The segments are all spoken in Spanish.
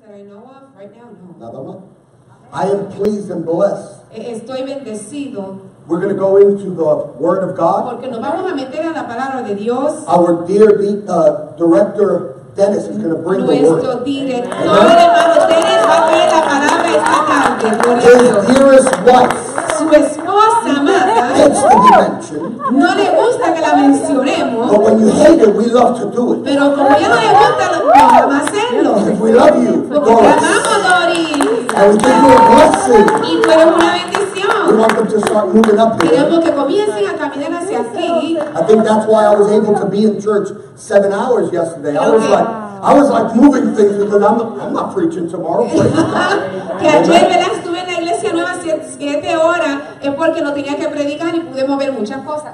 that I know of right now, no. Nada más. I am pleased and blessed. Estoy bendecido. We're going to go into the Word of God. Porque nos vamos a meter a la palabra de Dios. Our dear director, Dennis, is going to bring the Word. Nuestro director, hermano Dennis, va a traer la palabra esta tarde. Gloria a His Dios. dearest wife Su esposa amada hates to be mentioned. no le gusta que la mencionemos. But when you hate it, we love to do it. Pero como ya no le gusta, vamos a hacerlo. Because we love you, Porque te Doris. amamos, Doris. And we give you a blessing. Y tú eres una We bendición. want them to start moving up here. Queremos que comiencen a caminar hacia aquí. I think that's why I was able to be in church 7 hours yesterday. I was like moving things because I'm not preaching tomorrow. Que ayer, ¿verdad? Estuve en la iglesia nueva 7 horas. Es porque no tenía que predicar y pude mover muchas cosas.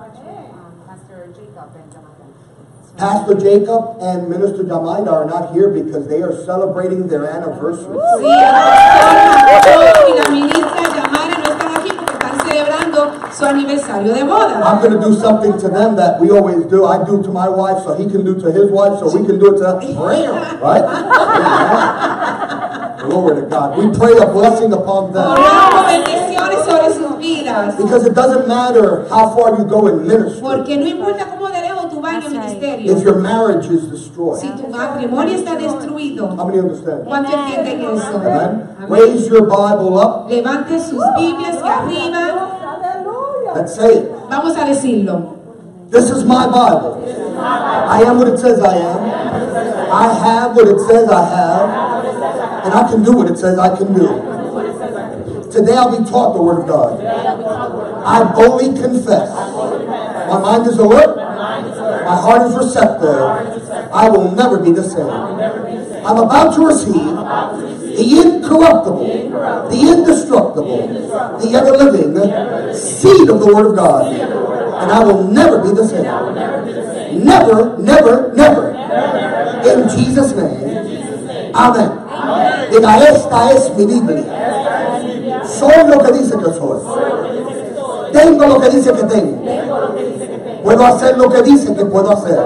Pastor Jacob and Minister Jamaida are not here because they are celebrating their anniversary. Sí, el pastor y la ministra Yamara no están aquí porque están celebrando su aniversario de boda. I'm going to do something to them that we always do. I do to my wife so he can do to his wife so we can do it to prayer, right? Glory to God. We pray a blessing upon them. Oramos bendiciones sobre sus vidas. Because it doesn't matter how far you go in ministry. Porque no importa cómo de lejos tú vayas al ministerio. If your marriage is destroyed. Si tu matrimonio está destruido. How many understand? ¿Cuánto entienden eso? Amen. Raise your Bible up. Levante sus Biblias que arriba. Let's say it. Vamos a decirlo. This is my Bible. I am what it says I am. I have what it says I have. And I can do what it says I can do. Today I'll be taught the Word of God. I boldly confess. My mind is alert. My heart is receptive. I will never be the same. I'm about to receive the incorruptible, the indestructible, the ever-living seed of the Word of God. And I will never be the same. Never, never, never. In Jesus' name. Amén. Diga, esta es mi Biblia. Soy lo que dice que soy. Tengo lo que dice que tengo. Puedo hacer lo que dice que puedo hacer.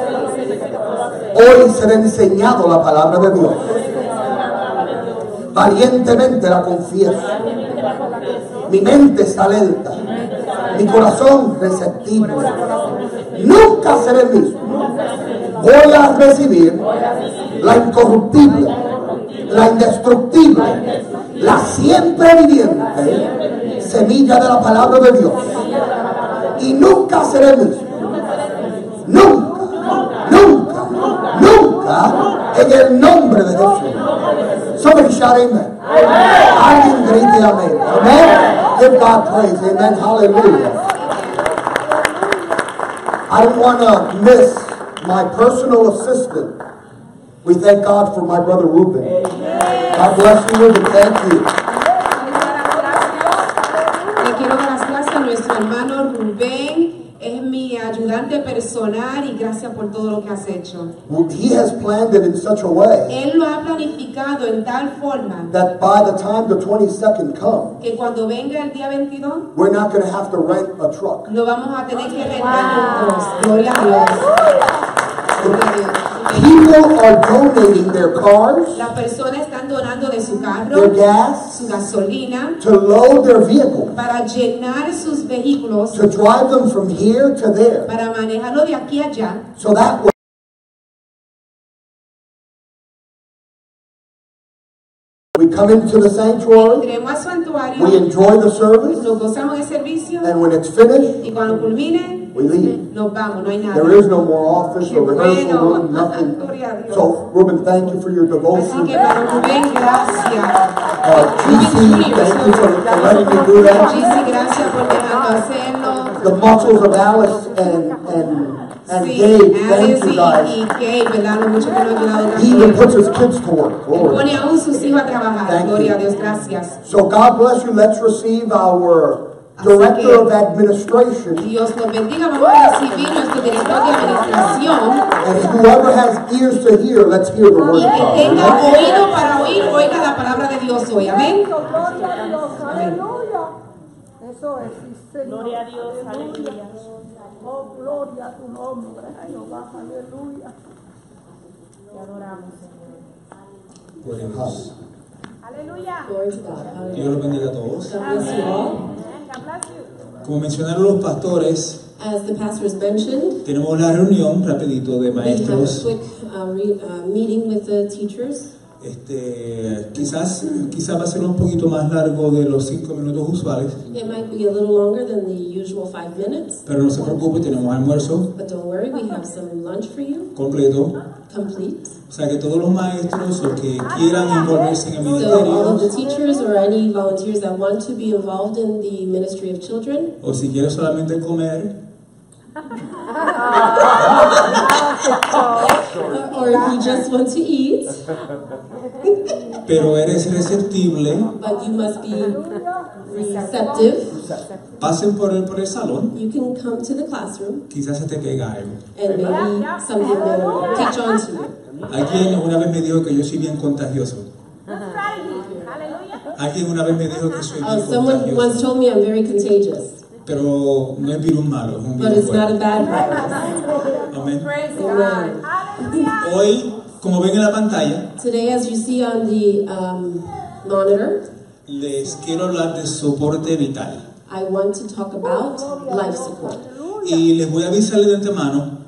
Hoy será enseñado la palabra de Dios. Valientemente la confieso. Mi mente está alerta. Mi corazón receptivo. Nunca seré el mismo. Voy a recibir la incorruptible, la indestructible, la siempre viviente semilla de la palabra de Dios. Y nunca seré el mismo. Nunca, nunca, nunca, en el nombre de Jesús. Somebody shout amen. Alguien grite amén. Amen. Give God praise. Amen. Hallelujah. I don't want to miss my personal assistant. We thank God for my brother Ruben. God bless you, Ruben. Thank you. Le quiero dar las gracias a nuestro hermano Rubén. Es mi ayudante personal y gracias por todo lo que has hecho. He has planned it in such a way Él lo ha planificado en tal forma that by the time the 22nd comes, que cuando venga el día 22 we're not going to have to rent a truck. no vamos a tener que rentar un bus. Gloria a Dios. Gloria a Dios. People are donating their cars, Las personas están donando de su their carro, gas, su gasolina, to load their vehicle, para llenar sus vehículos, to drive them from here to there. para manejarlo de aquí a allá. So that way, we come into the sanctuary, Entremos al santuario, we enjoy the service, nos gozamos del servicio and when it's finished, y cuando culmine, we leave. nos vamos, no hay nada. There is no more office or rehearsal room, nothing. Gloria a Dios. So, Ruben, thank you for your Así devotion. que, hermano Rubén, gracias. GC, thank you for letting me do that. Gigi, gracias por dejarnos hacerlo. The muscles of Alice and Sí, Gabe, thank Alice you y guys. Gabe, ¿verdad? Lo mucho que nos han ayudado He even también. puts his kids to work. Glory. Pone aún sus hijos a trabajar. Thank Gloria a you. Dios, gracias. So God bless you. Let's receive our Director of Administration. Dios nos bendiga. Vamos a recibir nuestro director de administración. And whoever has ears to hear, let's hear the word Y of que God. tenga Amen. oído para oír, oiga la palabra de Dios hoy. Amén. Aleluya. Eso es, sí, Señor. Gloria a Dios, aleluya. Oh, gloria a tu nombre, Jehová, aleluya. Te adoramos, Señor. Gloria a Dios. Glory to God. Dios Hallelujah. los bendiga a todos. God bless you all. Como mencionaron los pastores, As the pastors mentioned, tenemos una reunión rapidito de we have a maestros. quick meeting with the teachers. Quizás va a ser un poquito más largo de los 5 minutos usuales, It might be a little longer than the usual 5 minutes, pero no se preocupe, tenemos almuerzo but don't worry, we have some lunch for you, completo. complete. O sea que todos los maestros o que quieran envolverse en el So all of the ministerio, teachers or any volunteers that want to be involved in the ministry of children, o si quieren solamente comer, or if you just want to eat, pero eres receptible, but you must be receptive, pasen por el salón, you can come to the classroom quizás se te pega algo. and maybe something will catch on to you. Alguien una vez me dijo que yo soy bien contagioso. Alguien una vez me dijo que soy bien Someone once contagioso. told me I'm very contagious, Pero no es virus malo, es un but virus it's not a bueno. bad virus. Amén. Amen. Hoy, como ven en la pantalla, Today, as you see on the monitor, les quiero hablar de soporte vital. I want to talk about life support. Y les voy a avisarles de antemano,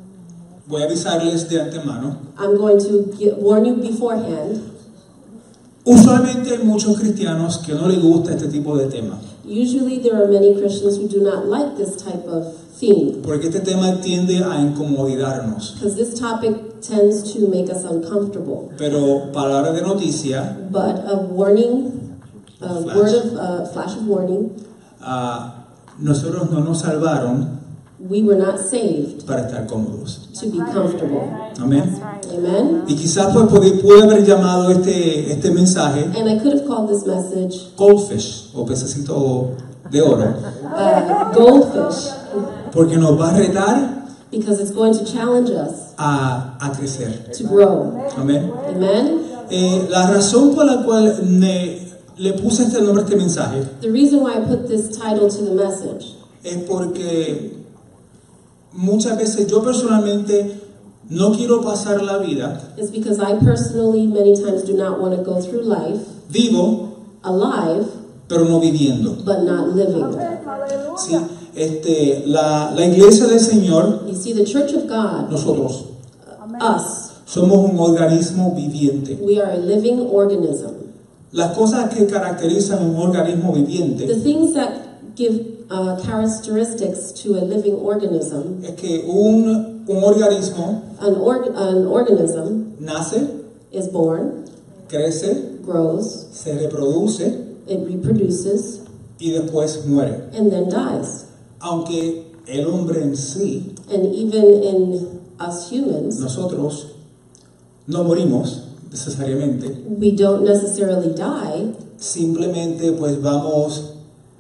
I'm going to warn you beforehand. usualmente hay muchos cristianos que no les gusta este tipo de tema, Usually, there are many Christians who do not like this type of theme porque este tema tiende a incomodarnos. because this topic tends to make us uncomfortable. Pero palabra de noticia, But a warning, a flash of warning, nosotros no nos salvaron we were not saved para estar cómodos. to be comfortable. Amén. Amen? Y quizás pues pude haber llamado este mensaje And I could have called this message Goldfish o pececito de oro, Goldfish porque nos va a retar because it's going to challenge us a crecer. to grow. Amén. Amen? La razón por la cual le puse este nombre a este mensaje The reason why I put this title to the message es porque muchas veces yo personalmente no quiero pasar la vida is because I personally many times do not want to go through life vivo, alive pero no viviendo. but not living. ¿Sí? La iglesia del Señor, You see, the Church of God, nosotros, us, somos un organismo viviente. we are a living organism. Las cosas que caracterizan un organismo The viviente things that give characteristics to a living organism, es que un organismo an organism nace, is born, crece, grows, se reproduce it reproduces, y después muere. and then dies. Aunque el hombre en sí, And even in us humans, nosotros no morimos necesariamente, we don't necessarily die. simplemente pues vamos,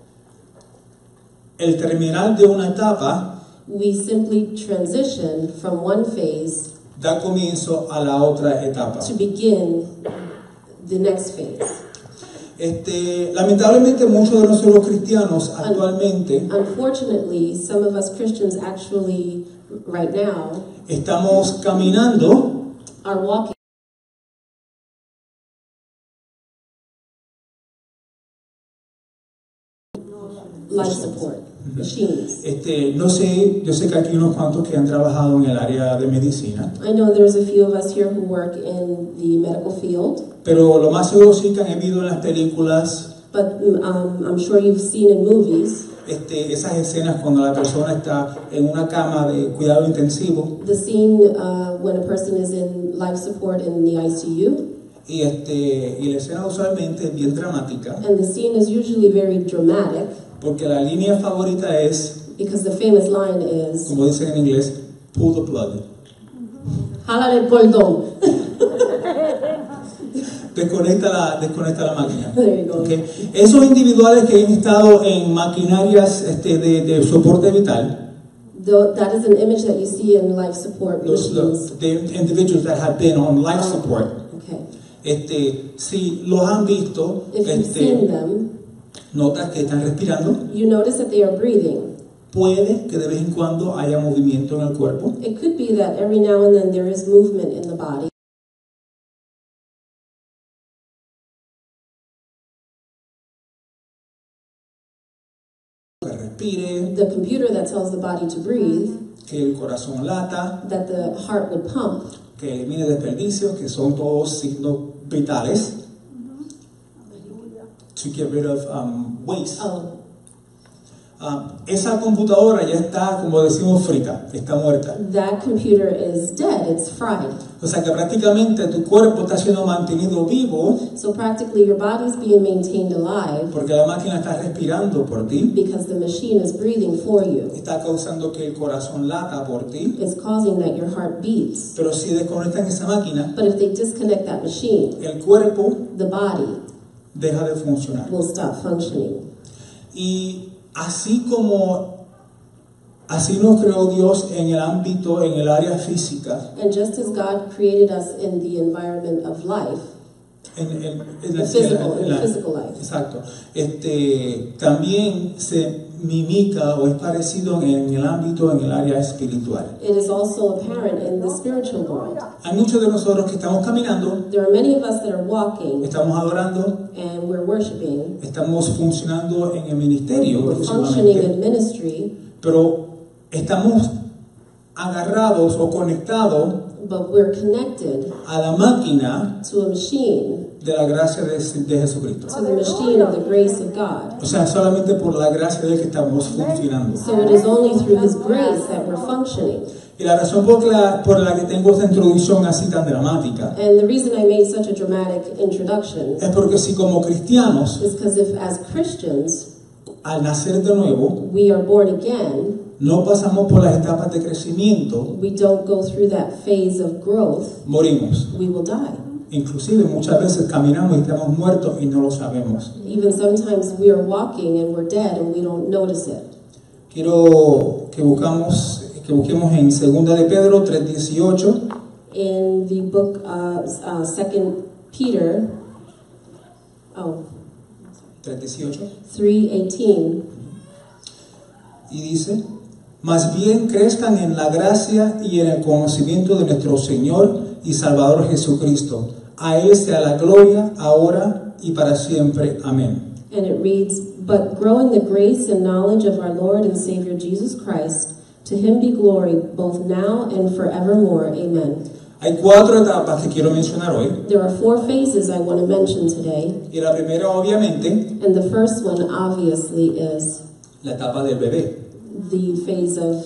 el terminar de una etapa We simply transition from one phase da comienzo a la otra etapa. to begin the next phase. Lamentablemente muchos de nosotros cristianos actualmente Unfortunately, some of us Christians actually, right now, estamos caminando are walking life support machines. no sé, yo sé que aquí hay unos cuantos que han trabajado en el área de medicina, I know there's a few of us here who work in the medical field, pero lo más seguro sí que han visto en las películas but I'm sure you've seen in movies esas escenas cuando la persona está en una cama de cuidado intensivo the scene when a person is in life support in the ICU, y la escena usualmente es bien dramática and the scene is usually very dramatic porque la línea favorita es, because the famous line is, como dicen en inglés, pull the plug. "Jala el cordón." Desconecta la máquina. There you go. ¿Okay? Esos individuales que han estado en maquinarias de soporte vital, That is an image that you see in life support machines. the individuals that have been on life support, Okay. si los han visto, If you've seen them, notas que están respirando, you notice that they are breathing. puede que de vez en cuando haya movimiento en el cuerpo, It could be that every now and then there is movement in the body. respire, the computer that tells the body to breathe, que el corazón lata, that the heart would pump, que elimine desperdicios, que son todos signos vitales, to get rid of waste. Esa computadora ya está, como decimos, frita, está muerta. that computer is dead, it's fried. O sea que prácticamente tu cuerpo está siendo mantenido vivo So practically your body's being maintained alive porque la máquina está respirando por ti, because the machine is breathing for you. está causando que el corazón lata por ti. It's causing that your heart beats. Pero si desconectan esa máquina, But if they disconnect that machine, el cuerpo the body deja de funcionar. will stop functioning. Y así nos creó Dios en el ámbito, en el área física, And just as God created us in the environment of life, en the physical life, exacto. También se mimica o es parecido en el ámbito, en el área espiritual. it is also apparent in the spiritual world. Hay muchos de nosotros que estamos caminando, There are many of us that are walking estamos adorando, and we're worshiping, estamos funcionando en el ministerio, we're functioning próximamente, in ministry, pero estamos agarrados o conectados but we're connected a la máquina to a machine, de la gracia de Jesucristo. to the machine of the grace of God. O sea, solamente por la gracia de Él que estamos funcionando. So it is only through His grace that we're functioning. Y la razón por la que tengo esta introducción así tan dramática And the reason I made such a dramatic introduction es porque si como cristianos, is because if as Christians al nacer de nuevo, we are born again, no pasamos por las etapas de crecimiento, we don't go through that phase of growth, morimos. we will die. Inclusive muchas veces caminamos y estamos muertos y no lo sabemos. Even sometimes we are walking and we're dead and we don't notice it. Quiero que busquemos en 2 de Pedro 3:18. In the book of 2 Peter 3:18. 3:18, Y dice: más bien crezcan en la gracia y en el conocimiento de nuestro Señor y Salvador Jesucristo. A Él sea la gloria, ahora y para siempre. Amén. and it reads, "But grow in the grace and knowledge of our Lord and Savior Jesus Christ. To Him be glory both now and forevermore. Amen." Hay 4 etapas que quiero mencionar hoy. There are 4 phases I want to mention today, Y la primera, obviamente, and the first one obviously is la etapa del bebé. the phase of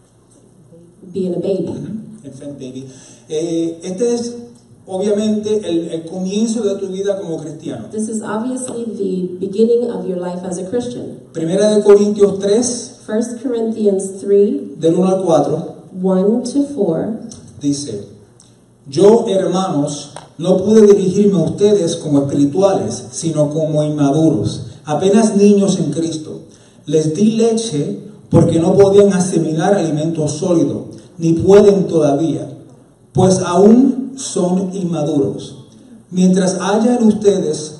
being a baby. Infant baby. Este es, obviamente, el comienzo de tu vida como cristiano. This is obviously the beginning of your life as a Christian. Primera de Corintios 3, 1 Corinthians 3, del 1 al 4, 1 to 4, dice: yo, hermanos, no pude dirigirme a ustedes como espirituales, sino como inmaduros, apenas niños en Cristo. Les di leche porque no podían asimilar alimento sólido, ni pueden todavía, pues aún son inmaduros. Mientras haya en ustedes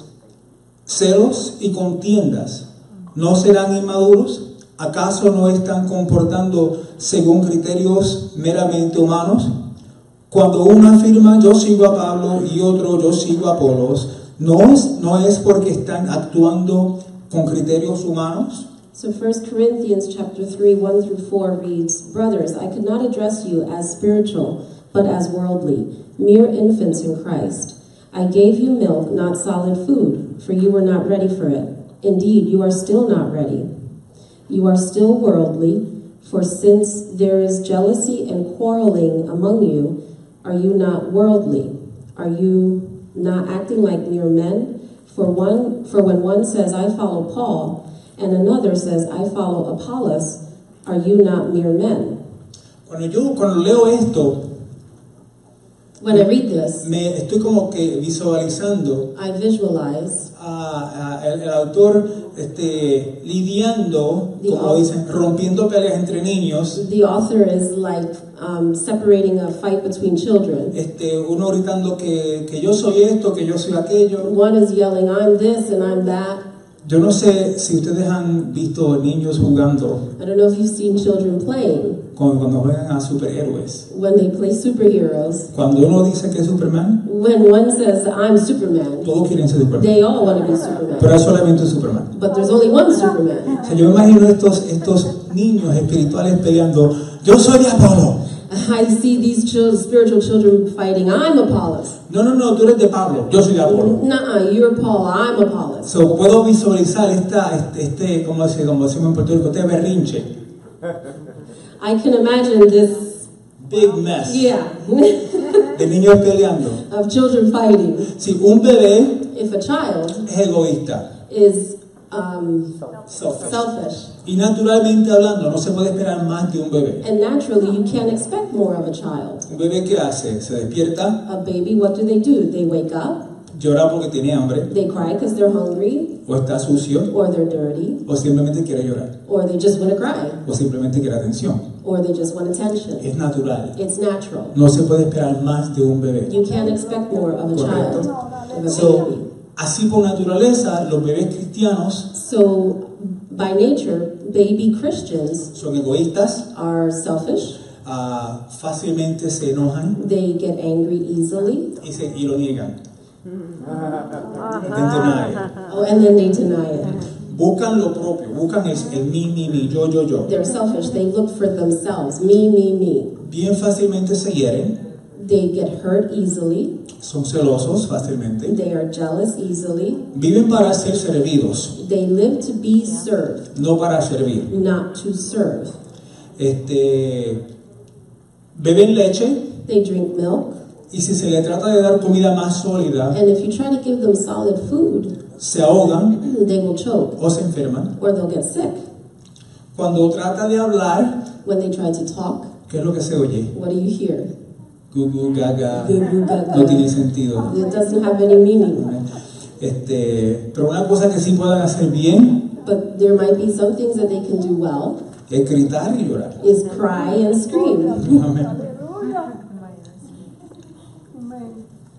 celos y contiendas, ¿no serán inmaduros? ¿Acaso no están comportando según criterios meramente humanos? Cuando uno afirma yo sigo a Pablo y otro yo sigo a Apolos, ¿no es porque están actuando con criterios humanos? So 1 Corinthians chapter 3, 1 through 4 reads, "Brothers, I could not address you as spiritual, but as worldly, mere infants in Christ. I gave you milk, not solid food, for you were not ready for it. Indeed, you are still not ready. You are still worldly, for since there is jealousy and quarreling among you, are you not worldly? Are you not acting like mere men? For when one says, I follow Paul, and another says, I follow Apollos, are you not mere men?" Cuando leo esto, When I read this, me estoy como que visualizando I visualize el autor lidiando, como dicen, rompiendo peleas entre niños, the author is like separating a fight between children. uno gritando que yo soy esto, que yo soy aquello. One is yelling, I'm this and I'm that. Yo no sé si ustedes han visto niños jugando. I don't know if you've seen children playing. cuando juegan a superhéroes. when they play superheroes. Cuando uno dice que es Superman, When one says, I'm Superman, todos quieren ser Superman. they all want to be Pero Superman. hay solamente un Superman. But there's only one Superman. O sea, yo me imagino estos niños espirituales peleando. Yo soy de Apolo. I see these spiritual children fighting, I'm Apollos. No, tú eres de Pablo. Yo soy de Apolo. Nuh-uh, you're Paul, I'm Apollos. So, puedo visualizar como decimos en Puerto Rico, este berrinche. I can imagine this, Big mess. yeah, De niños peleando. of children fighting. Si un bebé If a child es egoísta, is selfish. selfish, Y naturalmente hablando, no se puede esperar más de un bebé. and naturally you can't expect more of a child. Un bebé, ¿qué hace? Se despierta, A baby, what do? They wake up, llora porque tiene hambre, they cry because they're hungry, o está sucio, or they're dirty, o simplemente quiere llorar, or they just want to cry, o simplemente quiere atención. or they just want attention. Es natural. It's natural. No se puede esperar más de un bebé. You can't expect more of a child, of a So, baby. así por naturaleza, los bebés cristianos So, by nature, baby Christians son egoístas, are selfish. fácilmente se enojan They get angry easily. y lo niegan. They deny it. Oh, and then they deny it. Buscan lo propio, buscan el mi, yo. They're selfish. They look for themselves. Me. Bien fácilmente se hieren, They get hurt easily. son celosos fácilmente, They are jealous easily. viven para ser servidos, They live to be served, no para servir. not to serve. Beben leche They drink milk. y si se le trata de dar comida más sólida, And if you try to give them solid food, se ahogan they will choke o se enferman. or they'll get sick. Cuando trata de hablar, When they try to talk, ¿qué es lo que se oye? what do you hear? Gugu, gaga, Goo goo gaga. no tiene sentido. It doesn't have any meaning. Pero una cosa que sí pueden hacer bien But there might be some things that they can do well es gritar y llorar. is cry and scream. Amén. Aleluya. Amén.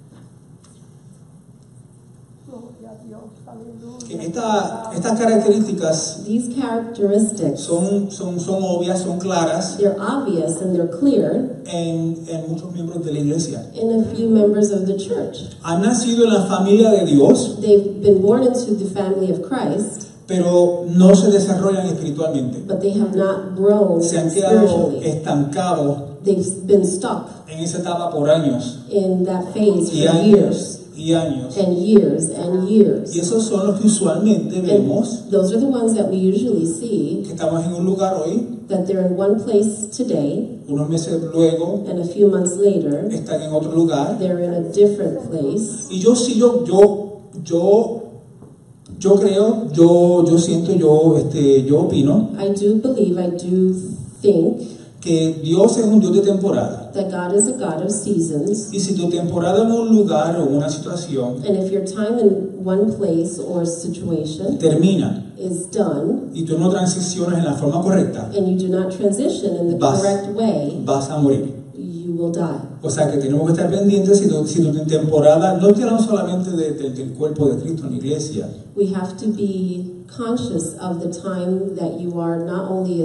Gloria a Dios. Aleluya. Estas características These characteristics, son obvias, son claras they're obvious and they're clear en muchos miembros de la iglesia. in a few members of the church. Han nacido en la familia de Dios, They've been born into the family of Christ, pero no se desarrollan espiritualmente. but they have not grown Se han quedado spiritually. estancados They've been stuck en esa etapa por años in that phase y for years años y años. and years and Y years. esos son los que usualmente vemos, And those are the ones that we usually see, que estamos en un lugar hoy, that they're in one place today, unos meses luego and a few months later, están en otro lugar. they're in a different place. Y yo creo, yo siento, yo opino I do believe, I do think que Dios es un Dios de temporada. that God is a God of seasons. Y si tu temporada en un lugar o una situación And if your time in one place or situation termina is done, y tú no transicionas en la forma correcta, and you do not transition in the Vas. correct way, vas a morir. you will die. O sea que tenemos que estar pendientes si tu temporada, no hablamos solamente del cuerpo de Cristo en la iglesia, We have to be conscious of the time that you are not only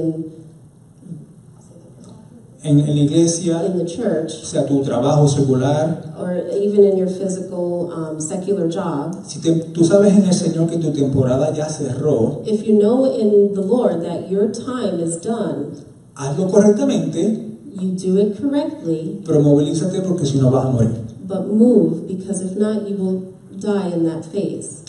en la iglesia, in the o church sea, tu trabajo secular. or even in your physical, secular job. Si tú sabes en el Señor que tu temporada ya cerró, If you know in the Lord that your time is done, hazlo correctamente, you do it correctly, pero movilízate porque si no vas a morir. but move, because if not, you will die in that phase.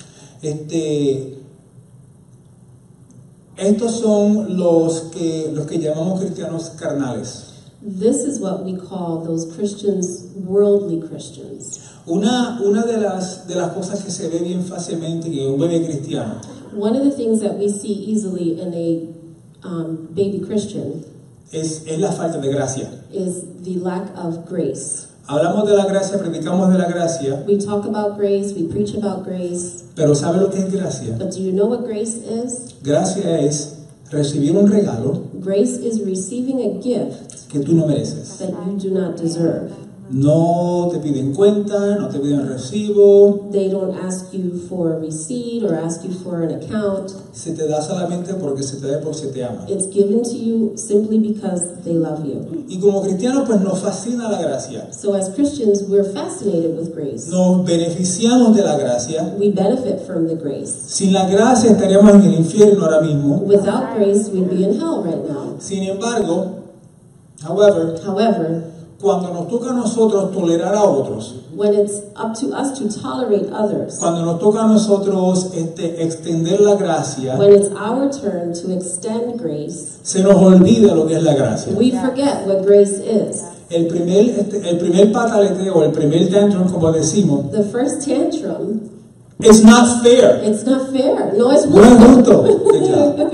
Estos son los que llamamos cristianos carnales. This is what we call those Christians, worldly Christians. Una de las cosas que se ve bien fácilmente en un bebé cristiano One of the things that we see easily in a baby Christian es la falta de gracia. is the lack of grace. Hablamos de la gracia, predicamos de la gracia, We talk about grace, we preach about grace, pero ¿sabe lo que es gracia? but do you know what grace is? Gracia es recibir un regalo Grace is receiving a gift que tú no mereces. that you do not deserve. No te piden cuenta, no te piden recibo. They don't ask you for a receipt or ask you for an account. Se te da solamente porque se te da porque se te ama. It's given to you simply because they love you. Y como cristianos pues nos fascina la gracia. So as Christians, we're fascinated with grace. Nos beneficiamos de la gracia. We benefit from the grace. Sin la gracia estaríamos en el infierno ahora mismo. Without grace, we'd be in hell right now. Sin embargo, however, cuando nos toca a nosotros tolerar a otros, when it's up to us to tolerate others, cuando nos toca a nosotros extender la gracia, when it's our turn to extend grace, se nos olvida lo que es la gracia. we forget what grace is. El primer pataleteo, el primer tantrum, como decimos, The first tantrum, it's not fair. it's not fair. No es No es justo. justo.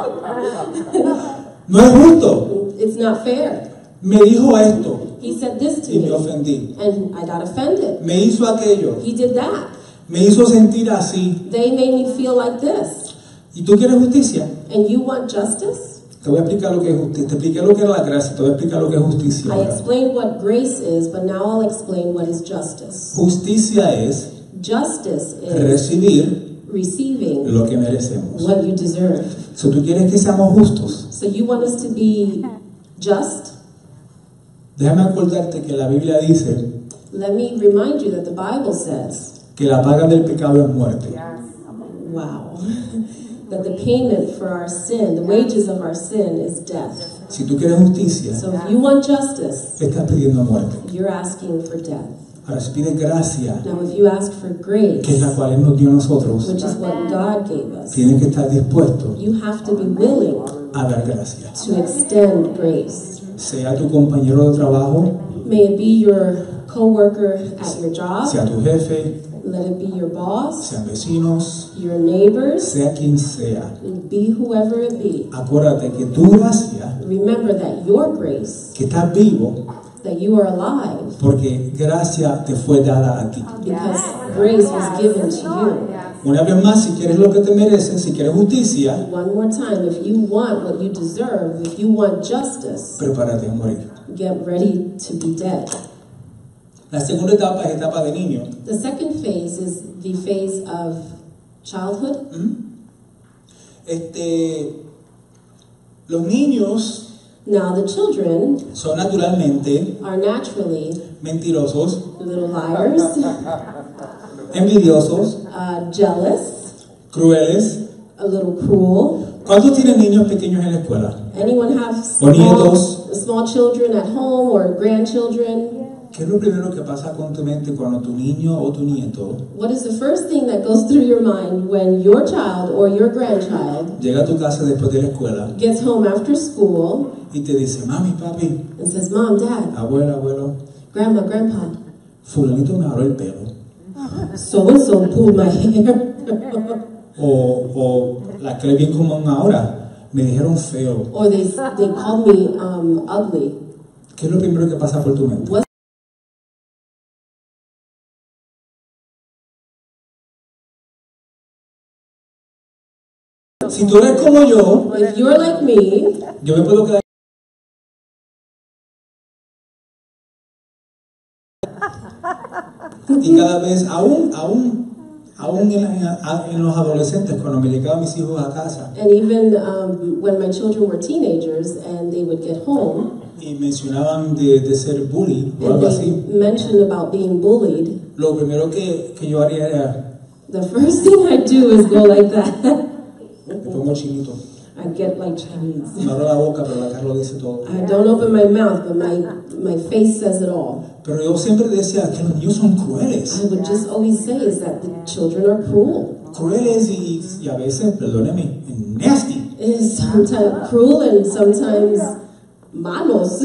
No es justo. It's not fair. Me dijo esto He said this to y me me, ofendí. and I got offended. Me hizo aquello. He did that. Me hizo sentir así. They made me feel like this. ¿Y tú quieres justicia? And you want justice? Te voy a explicar lo que es justicia. Te expliqué lo que era la gracia. Te voy a explicar lo que es justicia. I explained what grace is, but now I'll explain what is justice. Justicia es Justice is recibir receiving lo que merecemos. what you deserve. Si tú quieres que seamos justos, So you want us to be just? déjame acordarte que la Biblia dice Let me remind you that the Bible says, que la paga del pecado es muerte. wow, that the payment for our sin, the wages of our sin is death. Si tú quieres justicia, So if you want justice, estás pidiendo muerte. you're asking for death. Ahora, si pides gracia, Now if you ask for grace, que es la cual Él nos dio a nosotros, which is what God gave us, tienes que estar dispuesto you have to be willing a dar gracia. to extend grace. Sea tu compañero de trabajo, May it be your co-worker at your job, sea tu jefe, let it be your boss, sean vecinos, your neighbors, sea quien sea. be whoever it be. Acuérdate que tu gracia, Remember that your grace, que estás vivo, that you are alive, porque gracia te fue dada a ti. because grace was given to you. Una vez más, si quieres lo que te mereces, si quieres justicia, One more time, if you want what you deserve, if you want justice, prepárate a morir. get ready to be dead. La segunda etapa es etapa de niño. The second phase is the phase of childhood. Los niños Now the children son naturalmente are naturally mentirosos, little liars, envidiosos, jealous, crueles. a little cruel. ¿Cuántos tienen niños pequeños en la escuela? Anyone have O nietos. small children at home or grandchildren? ¿Qué es lo primero que pasa con tu mente cuando tu niño o tu nieto What is the first thing that goes through your mind when your child or your grandchild llega a tu casa después de la escuela gets home after school y te dice, mami, papi, and says, Mom, Dad, abuela, abuelo, Grandma, Grandpa, fulanito me jaló el pelo? so-and-so pulled my hair. O las que le bien común ahora, me dijeron feo. Or they called me ugly. ¿Qué es lo primero que pasa por tu mente? What Si tú eres como yo, if you're like me, yo me puedo quedar. Y cada vez, aún en los adolescentes, cuando me llegaban mis hijos a casa and even when my children were teenagers and they would get home y mencionaban de ser bully o and algo they así, mentioned about being bullied, lo primero que yo haría era, the first thing I do is go like that. me pongo chinito. I get like Chinese. Me abro la boca, pero la cara lo dice todo. I don't open my mouth, but my face says it all. Pero yo siempre decía que los niños son crueles. I would just always say is that the children are cruel. Crueles y a veces, perdóneme, nasty. It is sometimes cruel and sometimes malos.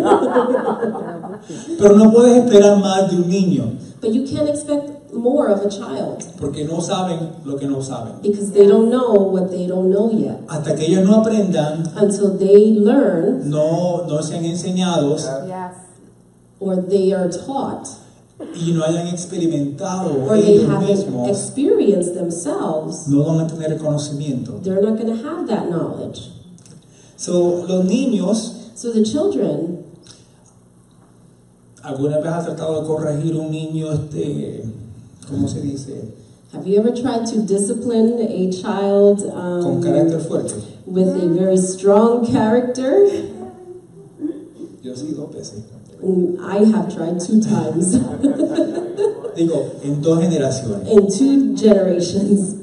Pero no puedes esperar más de un niño, But you can't expect more of a child porque no saben lo que no saben. because they don't know what they don't know yet. Hasta que ellos no aprendan, Until they learn no sean enseñados or they are taught y no hayan experimentado or they ellos haven't mismos, experienced themselves, no van a tener conocimiento. they're not going to have that knowledge. So, los niños, So the children, ¿Alguna vez has tratado de corregir a un niño, ¿cómo se dice? Have you ever tried to discipline a child Con carácter fuerte. with a very strong character? Yo sí 2 veces. I have tried 2 times Digo, en 2 generaciones. in 2 generations.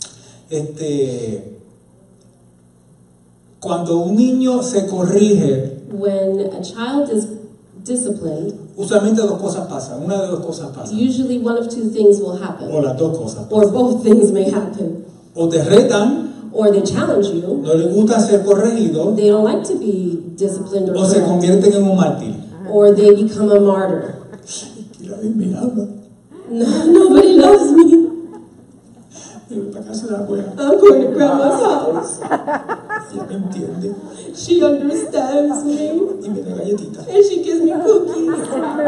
Cuando un niño se corrige, When a child is disciplined, usualmente 2 cosas pasan. Una de 2 cosas pasa. usually one of 2 things will happen, O las 2 cosas or pasan. both things may happen. O te retan, Or they challenge you, no les gusta ser corregido, they don't like to be disciplined or o se corrected, convierten en un mártir. or they become a martyr. Mira, me ama. No, nobody loves me. Me voy para casa de la abuela. I'm going to grandma's house. Ella me entiende She understands me, y me da galletitas. and she gives me cookies.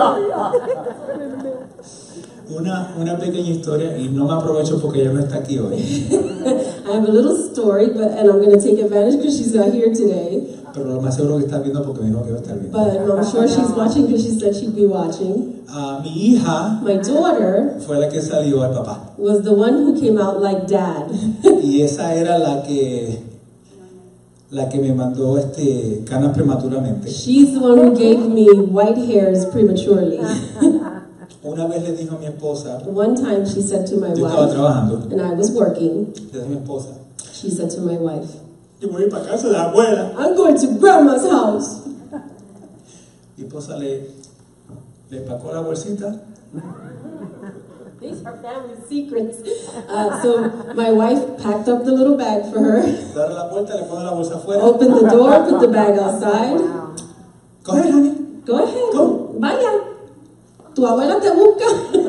Una pequeña historia, y no me aprovecho porque ella no está aquí hoy, I have a little story, and I'm going to take advantage because she's not here today. pero lo más seguro que está viendo porque me dijo que va a estar viendo. But I'm sure she's watching because she said she'd be watching. Mi hija My daughter fue la que salió al papá, was the one who came out like dad. y esa era la que me mandó canas prematuramente. She's the one who gave me white hairs prematurely. Una vez le dijo a mi esposa, One time she said to my yo estaba wife, trabajando, and I was working, le dije a mi esposa, she said to my wife, yo voy a ir para casa de la abuela. I'm going to grandma's house. Mi esposa le empacó la bolsita, These are family secrets. So my wife packed up the little bag for her, le abre la puerta, le pone la bolsa afuera. opened the door, put the bag outside. Coge, honey. Go ahead, Go. vaya. Tu abuela te busca.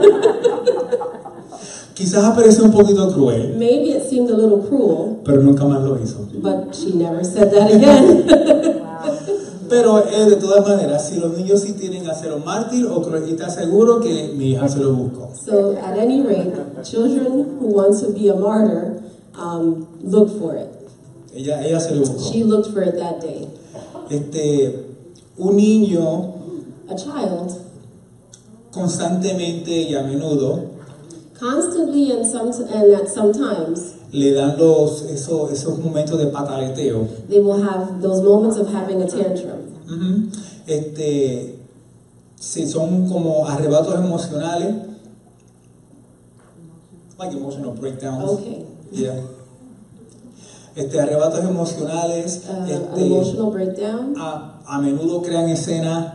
Quizás apareció un poquito cruel, Maybe it seemed a little cruel, pero nunca más lo hizo. but she never said that again. Pero de todas maneras, si los niños sí tienen a ser un mártir o cruel, y te aseguro que mi hija se lo buscó. So at any rate, children who want to be a martyr, look for it. Ella se lo buscó. She looked for it that day. Un niño A child, constantemente y a menudo constantly and at some times, le dan esos momentos de pataleteo. they will have those moments of having a tantrum. Ujú. Sí, son como arrebatos emocionales, like emotional breakdowns. Okay. Yeah. Arrebatos emocionales, An emotional breakdown. a menudo crean escenas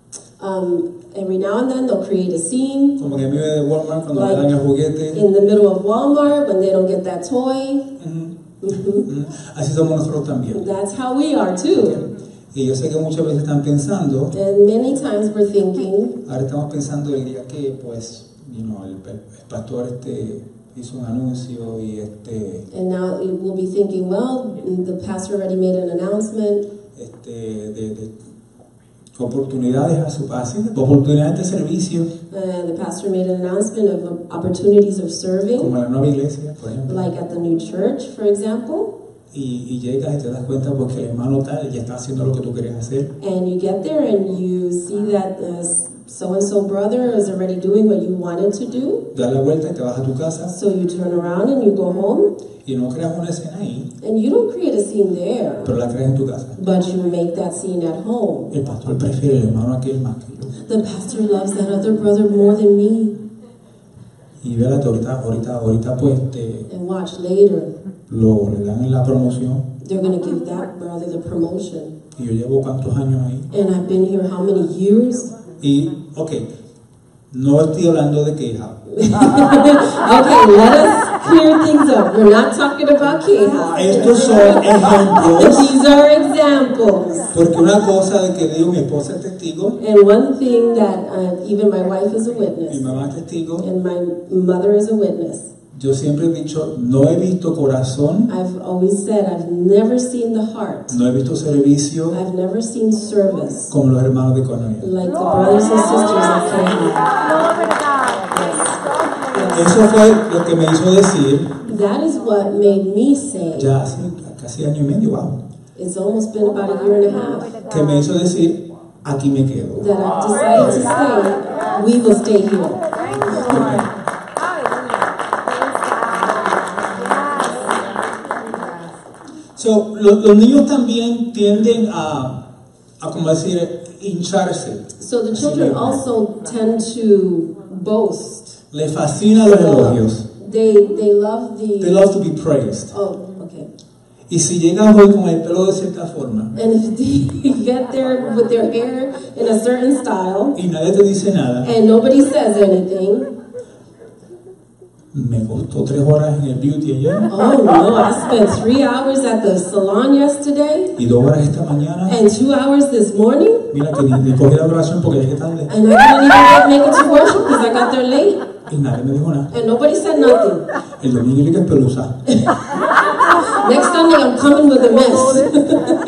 Every now and then they'll create a scene como que en medio de Walmart cuando Like le dan el juguete. in the middle of Walmart when they don't get that toy. Ujú. Así somos nosotros también. That's how we are too. Y yo sé que muchas veces están pensando, And many times we're thinking, ahora estamos pensando el día que pues, el pastor hizo un anuncio y and now we'll be thinking, well, the pastor already made an announcement de oportunidades oportunidades de servicio, the pastor made an announcement of opportunities of serving, como la nueva iglesia, por ejemplo. like at the new church, for example. Y llegas y te das cuenta porque el hermano tal ya está haciendo lo que tú querías hacer. And you get there and you see that so-and-so brother is already doing what you wanted to do. Das la vuelta y te vas a tu casa So you turn around and you go home, y no creas una escena ahí, and you don't create a scene there, pero la creas en tu casa. but you make that scene at home. El pastor prefiere el hermano aquel más que yo. The pastor loves that other brother more than me. Y vélate, ahorita pues And watch later, le dan la promoción. they're going to give that brother the promotion. Y yo llevo cuántos años ahí. And I've been here how many years? Y, no estoy hablando de queja. Okay, let us clear things up. We're not talking about Keha. Estos son ejemplos. These are examples. Porque una cosa de que digo, mi esposa es testigo, And one thing that even my wife is a mi witness, mamá es testigo. and my mother is a witness. Yo siempre he dicho, no he visto corazón, I've always said I've never seen the heart. no he visto servicio I've never seen service como los hermanos de Cornelia. like the brothers and sisters of Keha. Eso fue lo que me hizo decir, That is what made me say, ya hace casi año y medio, wow, it's almost been about a year and a half, que me hizo decir, aquí me quedo. that I've decided to stay, we will stay here. So, los niños también tienden a como decir, hincharse. So the children also tend to boast. Les fascina los elogios. They love They the. love to be praised. Oh, okay. Y si llegan hoy con el pelo de cierta forma And if they get there with their hair in a certain style y nadie te dice nada, and nobody says anything, me costó 3 horas en el beauty ayer oh no, I spent 3 hours at the salon yesterday y 2 horas esta mañana. and 2 hours this morning, Mira que ni cogí la oración porque llegué tarde and I didn't even make it to worship because I got there late y nadie me dijo nada. and nobody said nothing. El domingo llegué en pelusa. Next Sunday I'm coming with a mess.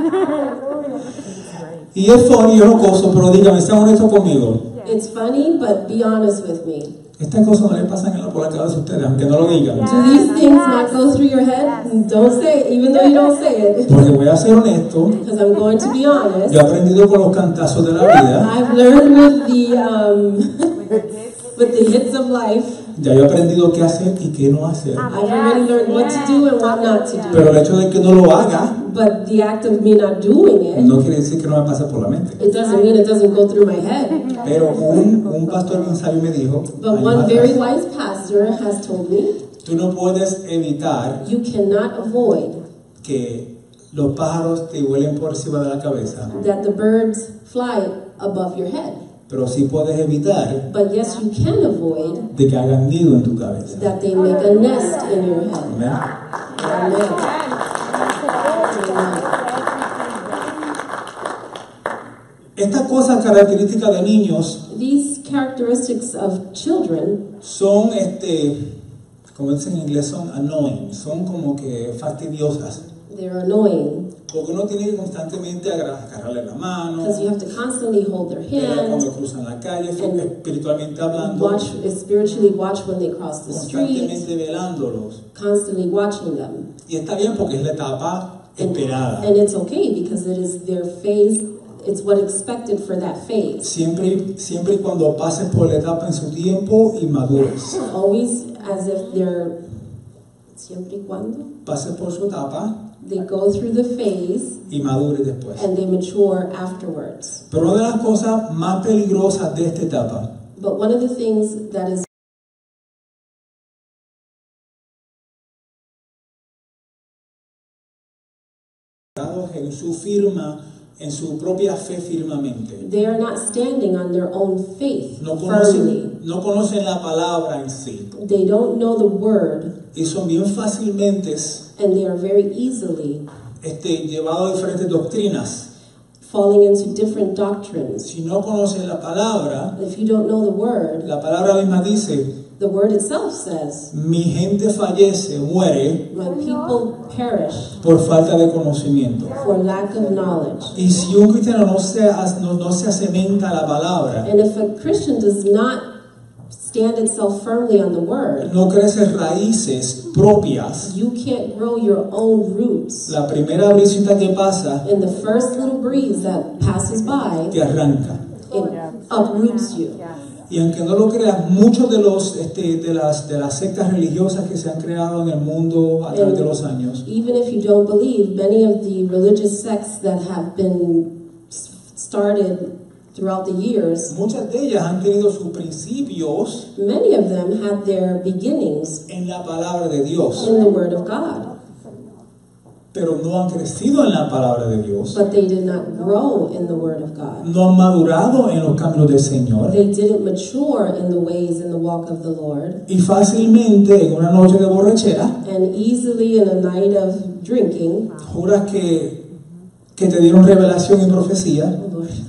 Y es funny y es jocoso, pero dígame, sean honestos conmigo. It's funny, but be honest with me. Estas cosas no le pasan por la cabeza a ustedes, aunque no lo digan. Do these things not go through your head? Don't say it, even though you don't say it. Porque voy a ser honesto, Because I'm going to be honest. yo he aprendido con los cantazos de la vida, I've learned with the hits of life. ya yo he aprendido qué hacer y qué no hacer. I've already learned what to do and what not to Pero do. el hecho de que no lo haga, But the act of me not doing it, no quiere decir que no me pase por la mente. it doesn't mean it doesn't go through my head. Pero un pastor bien sabio me dijo, But años one atrás, very wise pastor has told me, tú no puedes evitar you cannot avoid que los pájaros te vuelen por encima de la cabeza, that the birds fly above your head. pero sí puedes evitar But yes, you can avoid de que hagan nido en tu cabeza. that they make a nest in your head. Amén. Amen. Estas cosas características de niños These characteristics of children son, como dicen en inglés, son annoying, son como que fastidiosas. they're annoying Porque uno tiene que constantemente agarrarle la mano, because you have to constantly hold their ver hand, cuando cruzan la calle, and espiritualmente hablando, spiritually watch when they cross the street, constantemente velándolos. constantly watching them. Y está bien porque es la etapa esperada. And it's okay because it is their phase, it's what expected for that phase. Siempre y cuando pases por la etapa en su tiempo y madures. Always as if they're, siempre y cuando, Pases por su etapa they go through the phase y madures después. and they mature afterwards. Pero una de las cosas más peligrosas de esta etapa But one of the things that is en su firma, en su propia fe firmemente. they are not standing on their own faith No firmly. conocen la palabra en sí. They don't know the word, Y son bien fácilmente and they are very easily llevados a diferentes doctrinas. falling into different doctrines. Si no conocen la palabra, If you don't know the word, la palabra misma dice, the word itself says, mi gente fallece, muere my people perish por falta de conocimiento. for lack of knowledge. Y si un cristiano no se asementa a la palabra, And if a Christian does not stand itself firmly on the word, no crece raíces propias, you can't grow your own roots. la primera brisita que pasa And the first little breeze that passes by, te arranca. it uproots you. Y aunque no lo creas, muchos de las sectas religiosas que se han creado en el mundo a través de los años, Even if you don't believe, many of the religious sects that have been started throughout the years, muchas de ellas han tenido sus principios many of them had their beginnings en la palabra de Dios, in the Word of God, pero no han crecido en la palabra de Dios, but they did not grow in the Word of God. no han madurado en los caminos del Señor. They didn't mature in the ways and the walk of the Lord, Y fácilmente en una noche de borrachera, and easily in a night of drinking, juras que te dieron revelación y profecía,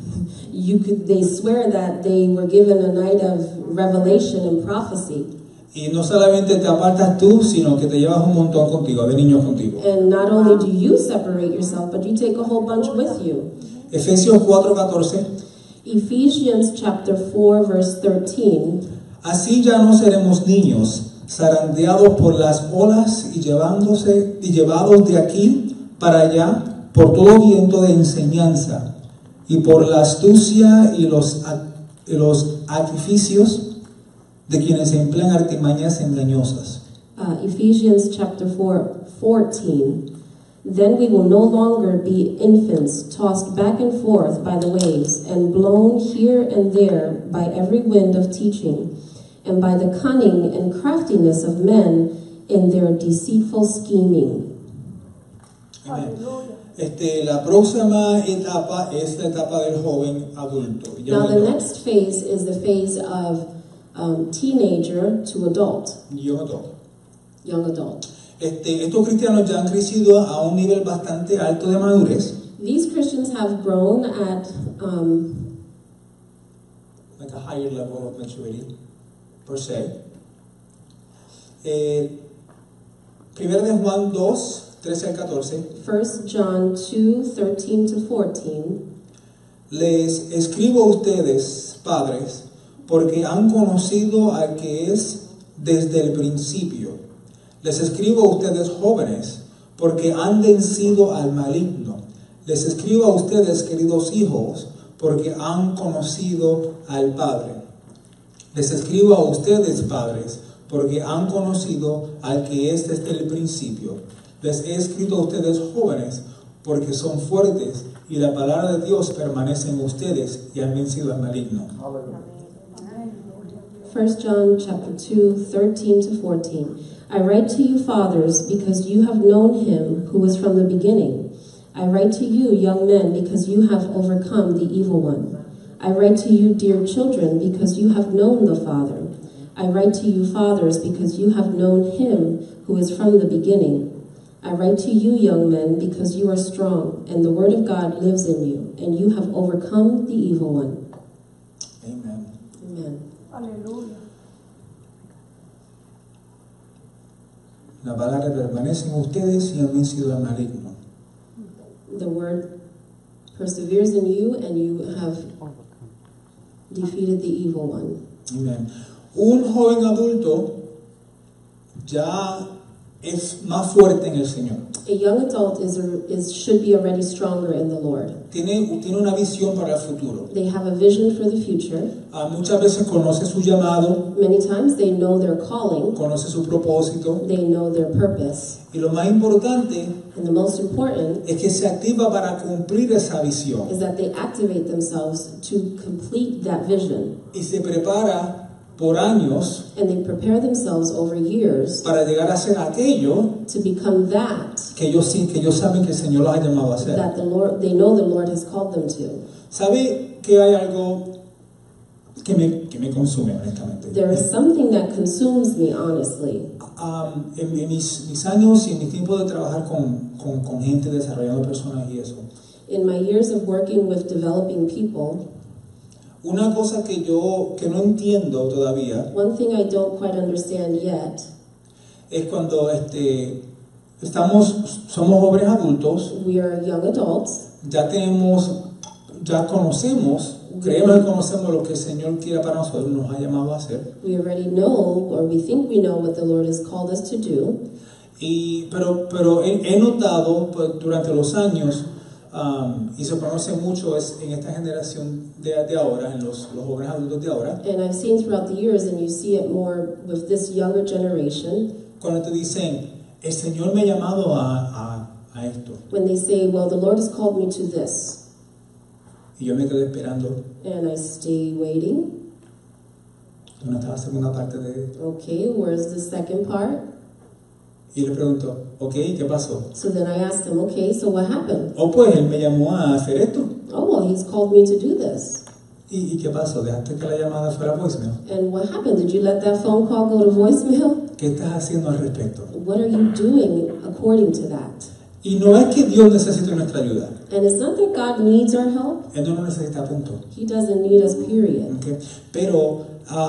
they swear that they were given a night of revelation and prophecy. y no solamente te apartas tú, sino que te llevas un montón contigo, de niños contigo. And not only do you separate yourself, but you take a whole bunch with you. Efesios 4:14. Ephesians chapter 4 verse 13. Así ya no seremos niños, zarandeados por las olas y llevados de aquí para allá por todo viento de enseñanza y por la astucia y los artificios de quienes emplean artimañas engañosas. Ephesians chapter 4:14. Then we will no longer be infants, tossed back and forth by the waves, and blown here and there by every wind of teaching, and by the cunning and craftiness of men in their deceitful scheming. Amén. La próxima etapa es la etapa del joven adulto. Now the next phase is the phase of teenager to adult, young adult. Estos cristianos ya han crecido a un nivel bastante alto de madurez. These Christians have grown at Like a higher level of maturity, per se. Primero de Juan 2, 13 al 14. 1 John 2:13-14. Les escribo a ustedes, padres, porque han conocido al que es desde el principio. Les escribo a ustedes, jóvenes, porque han vencido al maligno. Les escribo a ustedes, queridos hijos, porque han conocido al Padre. Les escribo a ustedes, padres, porque han conocido al que es desde el principio. Les he escrito a ustedes, jóvenes, porque son fuertes y la palabra de Dios permanece en ustedes y han vencido al maligno. 1 John chapter 2:13-14. I write to you, fathers, because you have known him who was from the beginning. I write to you, young men, because you have overcome the evil one. I write to you, dear children, because you have known the Father. I write to you, fathers, because you have known him who is from the beginning. I write to you, young men, because you are strong, and the word of God lives in you, and you have overcome the evil one. Amen. Amen. Aleluya. La palabra permanece en ustedes y han vencido al maligno. The word perseveres in you, and you have defeated the evil one. Amen. Un joven adulto ya es más fuerte en el Señor. A young adult should be already stronger in the Lord. Tiene una visión para el futuro. They have a vision for the future. Muchas veces conoce su llamado, Many times they know their calling, conoce su propósito. they know their purpose, Y lo más importante and the most important es que se activa para cumplir esa visión. is that they activate themselves to complete that vision, Y se prepara por años and they prepare themselves over years para llegar a ser aquello to become that que ellos saben que el Señor los ha llamado a hacer. that they know the Lord has called them to. ¿Sabe que hay algo que me consume, honestamente? There is something that consumes me, honestly. En mis años y en mi tiempo de trabajar con gente, desarrollando personas y eso, In my years of working with developing people, una cosa que no entiendo todavía one thing I don't quite understand yet es cuando somos jóvenes adultos, we are young adults, ya conocemos, creemos que conocemos lo que el Señor quiere para nosotros, nos ha llamado a hacer. we already know, or we think we know what the Lord has called us to do, Pero he notado pues, durante los años, y se conoce mucho en esta generación de ahora, en los jóvenes adultos de ahora, and I've seen throughout the years, and you see it more with this younger generation, cuando te dicen, el Señor me ha llamado a esto, when they say, well, the Lord has called me to this, y yo me quedo esperando, and I stay waiting. ¿dónde está la segunda parte de...? Okay, where's the second part? Y le pregunto, ok, ¿qué pasó? So then I asked him, okay, so what happened? Pues Él me llamó a hacer esto. Oh, well, he's called me to do this. ¿Y qué pasó? ¿Dejaste que la llamada fuera voicemail? And what happened? Did you let that phone call go to voicemail? ¿Qué estás haciendo al respecto? What are you doing according to that? Y no es que Dios necesite nuestra ayuda. And it's not that God needs our help. Él no lo necesita, punto. He doesn't need us, period. Okay. Pero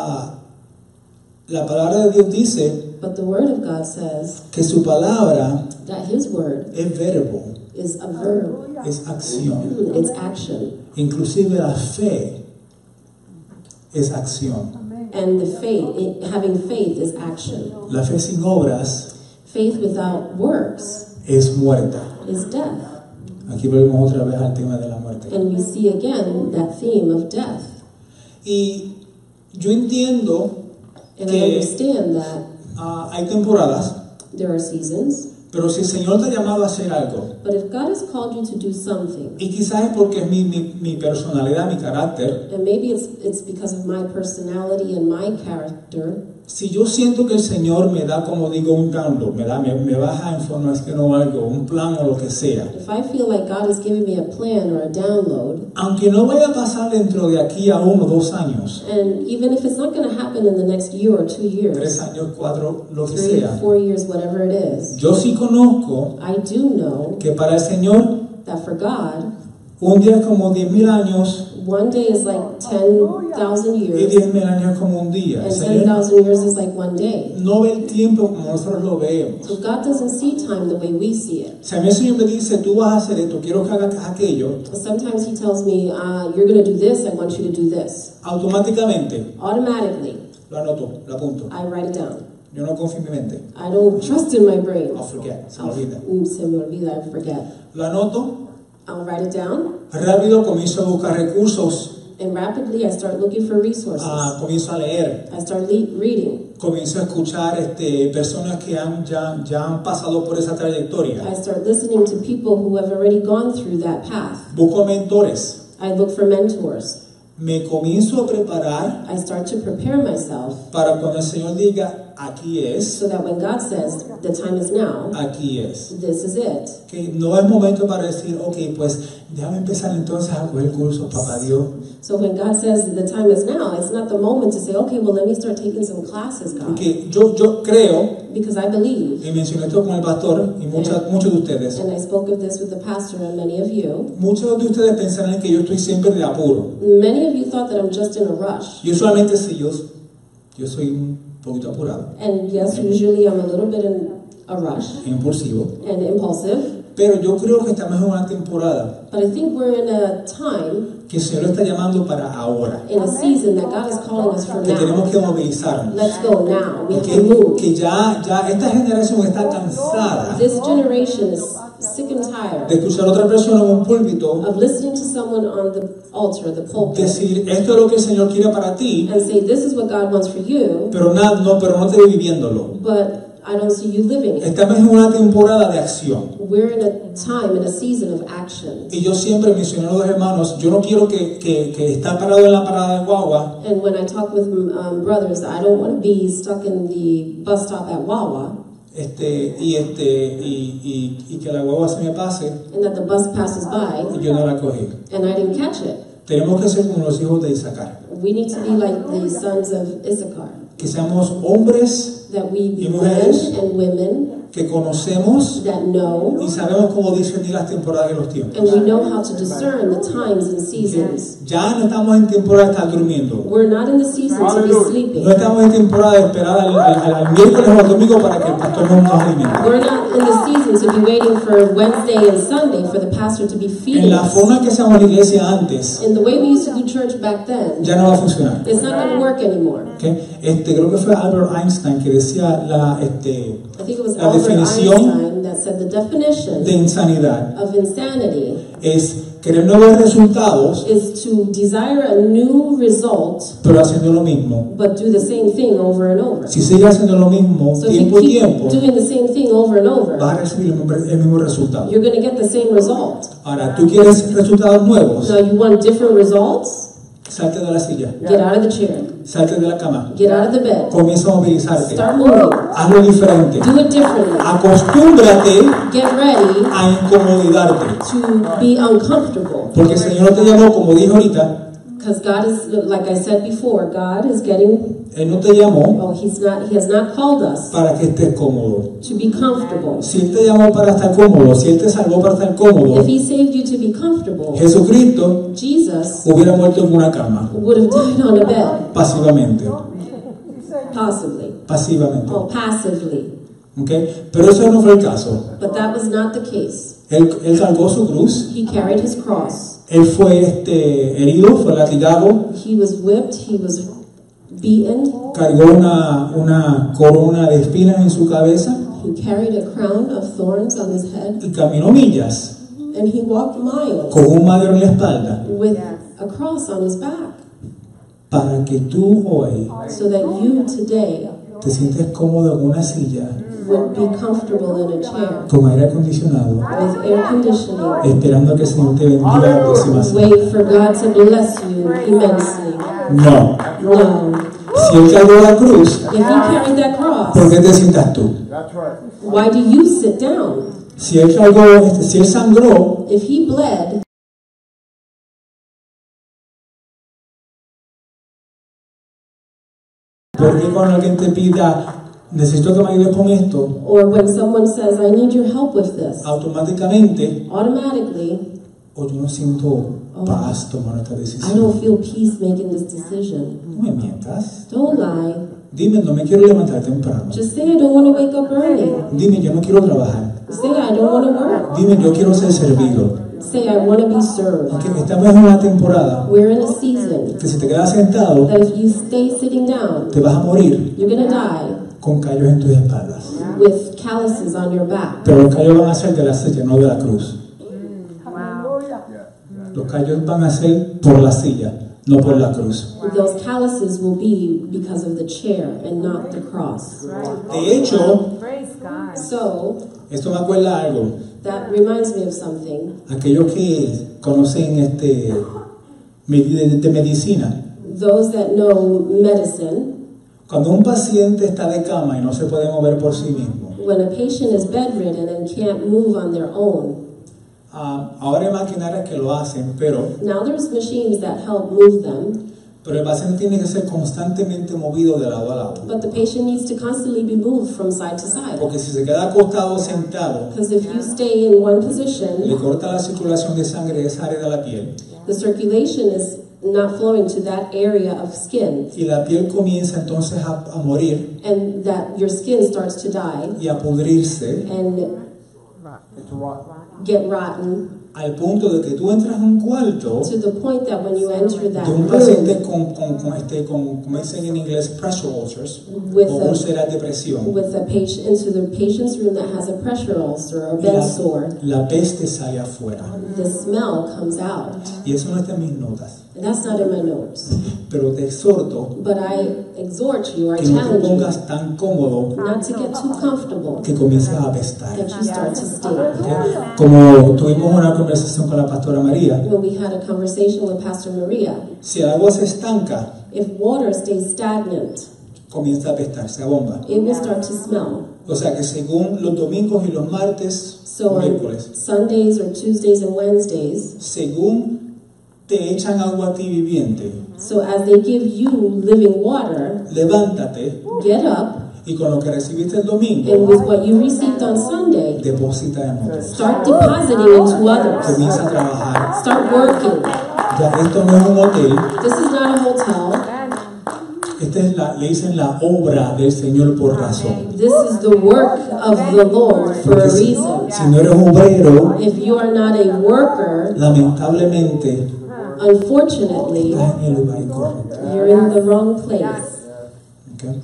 la palabra de Dios dice But the Word of God says que su palabra that His Word es verbo, is a verb. es acción. It's action. Inclusive la fe es acción. And the faith, having faith is action. La fe sin obras Faith without works es muerta. is death. Aquí volvemos otra vez al tema de la muerte. And we see again that theme of death. Y yo entiendo And I que understand that hay temporadas, there are seasons, pero si el Señor te ha llamado a hacer algo, but if God has called you to do something, y quizás es porque es mi personalidad, mi carácter, and maybe it's because of my personality and my character, si yo siento que el Señor me da, como digo, un download, me baja información o algo, un plan o lo que sea, if I feel like God is giving me a plan or a download, aunque no vaya a pasar dentro de aquí a 1 o 2 años, and even if it's not going to happen in the next year or 2 3 years, años, 4, lo que 3 sea, 4 years, whatever it is, yo sí conozco I do know que para el Señor that for God, un día es como 10,000 años one day is like 10,000 y years, 10,000 años es como un día. El and Señor 10,000 years is like one day. no ve el tiempo como nosotros lo vemos. So God doesn't see time the way we see it. Si a mí el Señor me dice, tú vas a hacer esto, quiero que hagas aquello, Sometimes He tells me, you're going to do this, I want you to do this. automáticamente Automatically, lo anoto, lo apunto. I write it down. Yo no confío en mi mente. I don't trust in my brain. I'll forget, se me olvida. Se me olvida, I forget. Lo anoto, I'll write it down, rápido comienzo a buscar recursos, and rapidly I start looking for resources. comienzo a leer, I start reading. comienzo a escuchar personas que ya han pasado por esa trayectoria. I start listening to people who have already gone through that path. Busco mentores. I look for mentors. Me comienzo a preparar I start to prepare myself para cuando el Señor diga, aquí es, so that when God says the time is now, aquí es. this is it. Que no es momento para decir, ok, pues déjame empezar entonces a coger cursos, papá Dios. So when God says the time is now, it's not the moment to say, okay, well, let me start taking some classes, God. Porque yo creo, Because I believe, y mencioné esto con el pastor y muchos de ustedes, and I spoke of this with the pastor and many of you, muchos de ustedes pensarán que yo estoy siempre de apuro. many of you thought that I'm just in a rush. Yo solamente si yo soy un poquito apurado, And yes, usually I'm a little bit in a rush impulsivo, and impulsive, pero yo creo que estamos en una temporada but I think we're in a time, que el Señor lo está llamando para ahora, in a season that God is calling us for que tenemos now. que movilizarnos. Let's go now. We Y have to move. que ya esta generación está cansada This generation is sick and de tired escuchar a otra persona en un púlpito of listening to someone on the altar, the pulpit, decir, esto es lo que el Señor quiere para ti, and say, this is what God wants for you, pero no te ve viviéndolo. but I don't see you living it. Estamos en una temporada de acción. We're in a time, in a season of action. Y yo siempre mencioné a los hermanos, yo no quiero que estar parado en la parada de guagua And when I talk with brothers, I don't want to be stuck in the bus stop at Wawa, y que la guagua se me pase and that the bus passes by, y yo no la cogí. and I didn't catch it. Tenemos que ser como los hijos de Isaacar, We need to be like the sons of Issachar, que seamos hombres that we be Y men mujeres and women que conocemos that know, y sabemos cómo discernir las temporadas y los tiempos. and we know how to discern the times and seasons. Ya no estamos en temporada de estar durmiendo. We're not in the season to be sleeping. No estamos en temporada de esperar al miércoles o al domingo para que el pastor nos alimente. We're not in the season to be waiting for Wednesday and Sunday for the pastor to be En feeding la us. forma que hacíamos la iglesia antes, In the way we used to do church back then, ya no va a funcionar. it's not going to work anymore. ¿Okay? Creo que fue Albert Einstein que decía I think it was la Albert definición Einstein that said the definition de insanidad of insanity es querer nuevos resultados, is to desire a new result pero haciendo lo mismo. but do the same thing over and over. Si sigues haciendo lo mismo So if you tiempo y keep tiempo, doing the same thing over and over, vas a recibir el mismo resultado. you're going to get the same result. Ahora, ¿tú quieres resultados nuevos? Now you want different results? Salte de la silla, Get out of the chair. salte de la cama, Get out of the bed. comienza a movilizarte, Start moving. hazlo diferente, Do it differently. acostúmbrate Get ready a incomodidarte, to be uncomfortable. porque el Señor no te llamó, como dije ahorita, Because God is, like I said before, God is getting, Él no te llamó He has not called us para que estés cómodo. to be comfortable. Si Él te llamó para estar cómodo, si Él te salvó para estar cómodo, If He saved you to be comfortable, Jesucristo Jesus hubiera muerto en una cama, would have died on a bed, pasivamente, possibly, pasivamente. or passively. ¿Okay? Pero eso no fue el caso. But that was not the case. Él cargó su cruz, He carried His cross. Él fue herido, fue latigado, He was whipped. He was beaten. cargó una corona de espinas en su cabeza He carried a crown of thorns on His head. y caminó millas And he walked miles con un madero en la espalda with a cross on his back, para que tú hoy so that you today te sientes cómodo en una silla would be comfortable in a chair con aire acondicionado, with air conditioning. esperando que el Señor te bendiga la próxima semana. Wait for God to bless you immensely. No. No. Si Él cargó la cruz, If he carried that cross, ¿por qué te sientas tú? why do you sit down? Si Él cargó, si Él sangró, If he bled, ¿por qué cuando alguien te pida, necesito que me ayudes con esto, or when someone says, I need your help with this, automáticamente, automatically, o yo no siento paz tomar esta I decisión? don't feel peace making this decision. No me mientas. Don't lie. Dime, no me quiero levantar temprano. Just say I don't want to wake up early. Dime, yo no quiero trabajar. Say I don't want to work. Dime, yo quiero ser servido. Say I want to be served. Porque estamos en una temporada We're in a season que si te quedas sentado, that if you stay sitting down, te vas a morir you're going to die con callos en tus espaldas. with calluses on your back. Pero los callos van a ser de la silla, no de la cruz. Aleluya. Los callos van a ser por la silla, no por la cruz. Those calluses will be because of the chair and not the cross. De hecho, Praise God. So, esto me acuerda algo. that reminds me of something. Aquellos que conocen de medicina, Those that know medicine, cuando un paciente está de cama y no se puede mover por sí mismo, when a patient is bedridden and can't move on their own, ahora hay maquinarias que lo hacen, pero now there's machines that help move them, el paciente tiene que ser constantemente movido de lado a lado. but the patient needs to constantly be moved from side to side. Porque si se queda acostado o sentado, Because if you stay in one le position, corta la circulación de sangre de esa área de la piel the circulation is not flowing to that area of skin, y la piel comienza entonces a morir and that your skin starts to die y a pudrirse and get rotten, al punto de que tú entras a un cuarto to the point that when you enter that de un paciente room como dicen en inglés, pressure ulcers, with o úlceras de presión, a patient, into the patient's room that has a pressure ulcer or a bed sore, la peste sale afuera. the smell comes out. Y eso no está en mis notas, And that's not in my notes. pero te exhorto But I exhort you, or I que no te challenge you, pongas tan cómodo not to get too comfortable que comiences a apestar. that you start to stink. ¿Ok? Como tuvimos una conversación con la pastora María, When we had a conversation with Pastor Maria, si el agua se estanca, if water stays stagnant, comienza a apestar, se abomba. it will start to smell. O sea que según los domingos y los martes, So on miércoles, Sundays or Tuesdays and Wednesdays, según te echan agua a ti viviente, so as they give you living water, levántate get up, y con lo que recibiste el and domingo, with what you received on Sunday, deposita en otros. start depositing into others. Comienza a trabajar. Start working. Ya esto no es un hotel, This is not a hotel. esta es le dicen la obra del Señor por razón. This is the work of the Lord for a Porque reason. si no eres obrero, If you are not a worker, lamentablemente unfortunately, estás en el lugar incorrecto. you're in the wrong place. ¿Ok?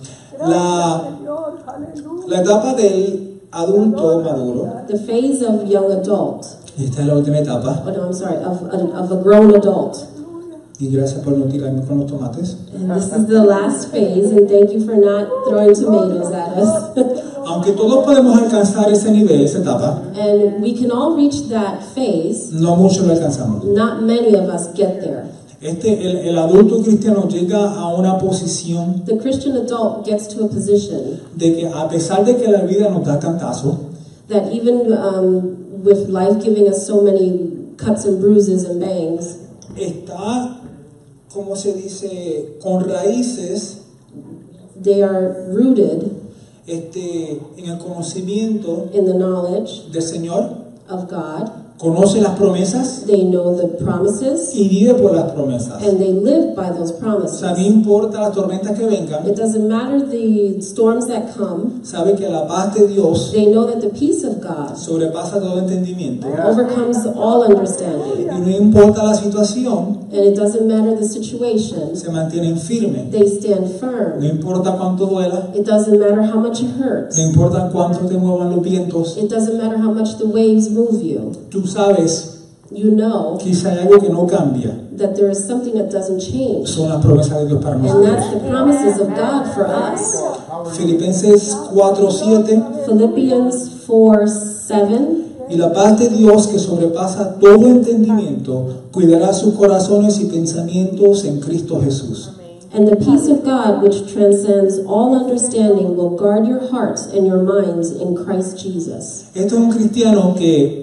La etapa del adulto maduro, The phase of young adult, esta es la última etapa, oh no, I'm sorry, of a grown adult. y gracias por no tirarme con los tomates. And this is the last phase, and thank you for not throwing tomatoes at us. Aunque todos podemos alcanzar ese nivel, esa etapa, And we can all reach that phase. no muchos lo alcanzamos. Not many of us get there. El adulto cristiano llega a una posición The Christian adult gets to a position de que a pesar de que la vida nos da cantazo, that even with life giving us so many cuts and bruises and bangs, está, como se dice, con raíces they are rooted en el conocimiento in the knowledge del Señor, of God. conoce las promesas They know the promises, y vive por las promesas. and they live by those O promises. sea, no importa las tormentas que vengan, It doesn't matter the storms that come. sabe que la paz de Dios They know that the peace of God sobrepasa todo entendimiento. overcomes all understanding. Y no importa la situación, And it doesn't matter the situation. se mantienen firmes. They stand No firm. importa cuánto duela, It doesn't matter how much it hurts. no importa cuánto te muevan los vientos, It doesn't matter how much the waves move you. tú tú sabes you know que si hay algo que no cambia, that there is something that doesn't change. son las promesas de Dios para And nosotros. that's the promises of God for us. Filipenses 4:7. Philippians 4:7. Y la paz de Dios que sobrepasa todo entendimiento cuidará sus corazones y pensamientos en Cristo Jesús. And the peace of God, which transcends all understanding, will guard your hearts and your minds in Christ Jesus. Esto es un cristiano que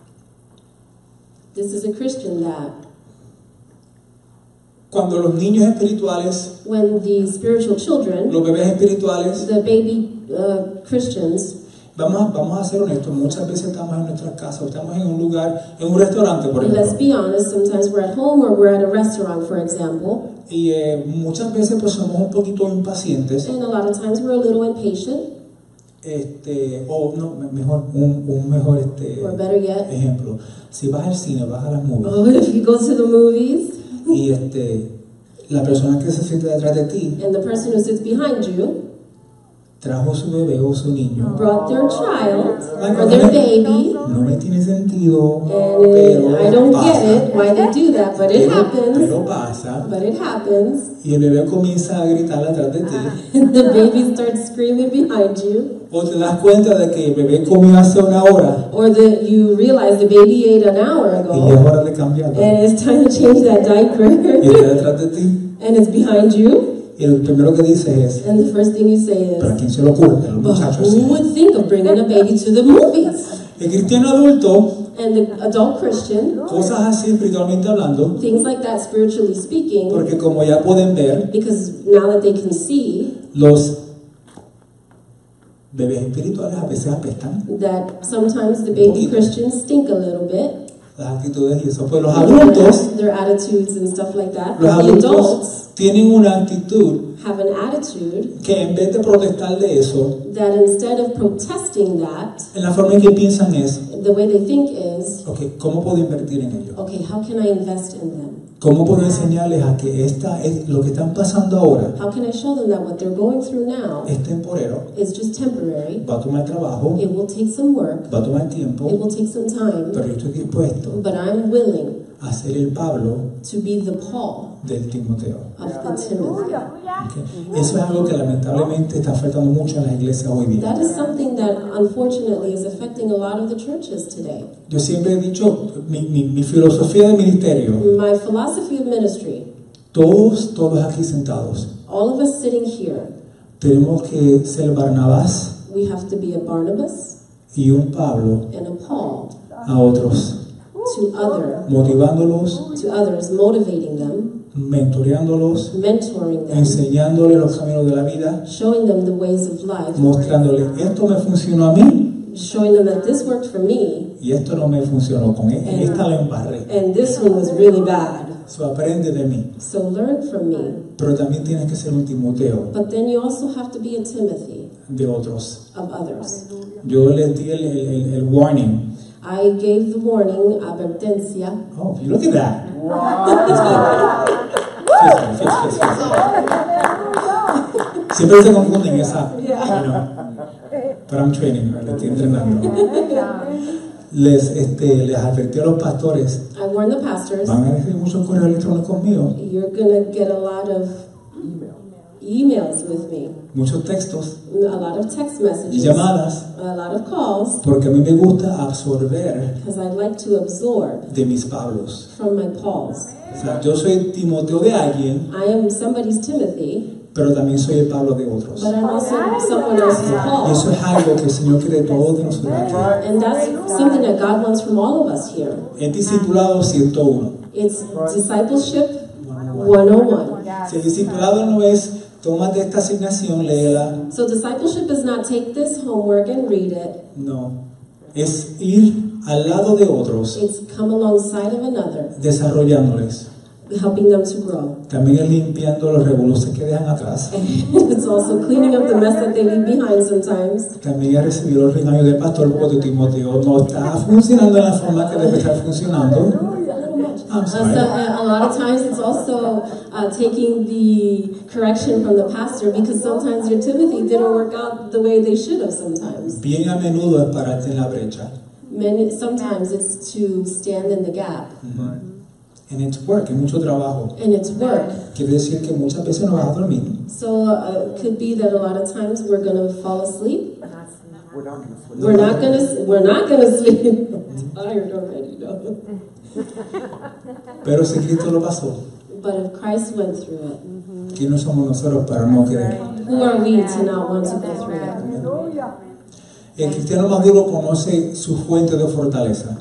This is a Christian that cuando los niños espirituales, when the spiritual children, los bebés espirituales, the baby Christians, vamos a ser honestos, muchas veces estamos en nuestras casas, o estamos en un lugar, en un restaurante, por let's ejemplo. be honest, sometimes we're at home or we're at a restaurant, for example, Y muchas veces pues somos un poquito impacientes, and a lot of times we're a little impatient, o no, mejor, un mejor or better yet, ejemplo. Si vas al cine, vas a las movies, oh, if you go to the movies y la persona que se siente detrás de ti and the person who sits behind you trajo su bebé o su niño, brought their child or their baby, no me tiene sentido, and pero I don't pasa, get it why they do that, but it happens. pero pasa, But it happens. y el bebé comienza a gritar atrás de ti, And the baby starts screaming behind you. o te das cuenta de que el bebé comió hace una hora Or that you realize the baby ate an hour y ya es ago. hora de cambiarlo, And it's time to change that y diaper. está detrás de ti, And it's behind you. y lo primero que dice es, And the first thing you say ¿pero a is, quién se le ocurre? A los but muchachos. who would think of bringing a baby to the movies? El cristiano adulto, And the adult Christian, cosas así espiritualmente hablando, things like that spiritually speaking, porque como ya pueden ver, because now that they can see los bebés espirituales a veces apestan, that sometimes the baby Christians stink a little bit, las actitudes y eso. Pues los adultos, their attitudes and stuff like that. los But the adultos adults tienen una actitud have an attitude que en vez de protestar de eso, that instead of protesting that, en la forma en que piensan es, the way they think is, ok, ¿cómo puedo invertir en ellos? okay, how can I invest in them? ¿Cómo puedo enseñarles a que lo que están pasando ahora How can I show them that what they're going through now es temporero, is just temporary? va a tomar trabajo, It will take some work, va a tomar tiempo, it will take some time, pero yo estoy dispuesto but I'm willing a ser el Pablo to be the Paul del Timoteo. of the Timothy. Ok. Eso es algo que lamentablemente está afectando mucho en las iglesias hoy día. That is something that unfortunately is affecting a lot of the churches today. Yo siempre he dicho, mi filosofía de ministerio, My philosophy of ministry, todos aquí sentados, all of us sitting here, tenemos que ser Barnabás we have to be a Barnabas y un Pablo and a Paul a otros, to others, motivating them, mentoreándolos, mentoring them, enseñándoles los caminos de la vida, showing them the ways of life, mostrándoles esto me funcionó a mí showing them that this worked for me y esto no me funcionó con esta la embarré. and this one was really bad. So aprende de mí, So learn from me. pero también tienes que ser un Timoteo But then you also have to be a Timothy de otros. of others. Yo les di el warning. I gave the warning, advertencia. Oh, look at that. Siempre se confunden esa, pero I'm training, le estoy entrenando. Les advertí a los pastores, I warned the pastors, van a recibir muchos correos electrónicos míos, you're going to get a lot of emails with me, muchos textos a lot of text y messages, llamadas, a lot of calls, porque a mí me gusta absorber because I like to absorb de mis Pablos. from my Pauls. O sea, yo soy Timoteo de alguien, I am somebody's Timothy, pero también soy el Pablo de otros. but I'm also someone else's Y Paul. eso es algo que el Señor quiere de todos de nosotros aquí. And that's something that God wants from all of us here. El discipulado 101. It's discipleship 101. Si el discipulado no es, tómate esta asignación, léela. So discipleship is not take this homework and read it. No. Es ir al lado de otros, It's come alongside of another, desarrollándoles. helping them to grow. También es limpiando los revoluciones que dejan atrás. It's also cleaning up the mess that they leave behind sometimes. También es recibir los regaños del pastor porque Timoteo no está funcionando en la forma que debe estar funcionando. I'm So sorry. a lot of times it's also taking the correction from the pastor because sometimes your Timothy didn't work out the way they should have sometimes. Bien a menudo es pararte en la brecha Sometimes it's to stand in the gap. And it's work, es mucho trabajo. And it's work. Quiere decir que muchas veces no vas a dormir. So it could be that a lot of times we're going to fall asleep. We're not going to sleep. We're not gonna sleep. I'm tired already, no. Pero si Cristo lo pasó, But if Christ went through it, ¿quiénes somos nosotros para no querer? who are we to not want to go through it? Hallelujah. El cristiano maduro conoce su fuente de fortaleza.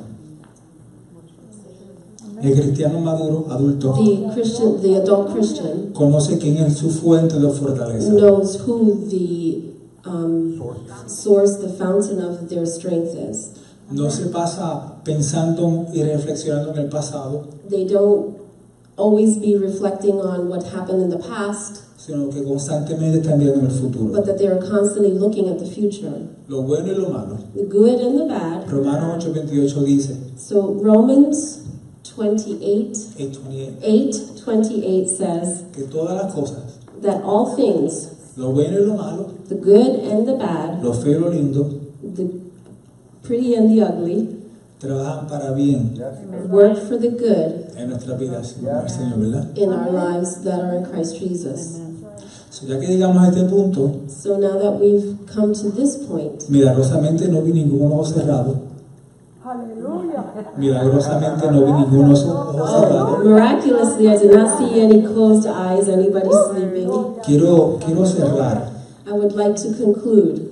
El cristiano maduro, adulto, The adult Christian conoce quién es su fuente de fortaleza. knows who the source, the fountain of their strength is. No se pasa pensando y reflexionando en el pasado, They don't always be reflecting on what happened in the past, sino que constantemente están viendo en el futuro. but that they are constantly looking at the future, Lo bueno y lo malo. the good and the bad. Romanos 8:28 dice, So Romans 28, 8:28, 8:28 says que todas las cosas, that all things, lo bueno y lo malo, the good and the bad, lo feo y lo lindo, the pretty and the ugly, trabajan para bien work for the good en nuestras vidas, Señor, ¿verdad? in our lives that are in Christ Jesus. So, ya que llegamos a este punto, So now that we've come to this point, milagrosamente no vi ningún ojo cerrado. Hallelujah. Milagrosamente no vi ningún ojo cerrado. miraculously I did not see any closed eyes, anybody sleeping. Quiero cerrar I would like to conclude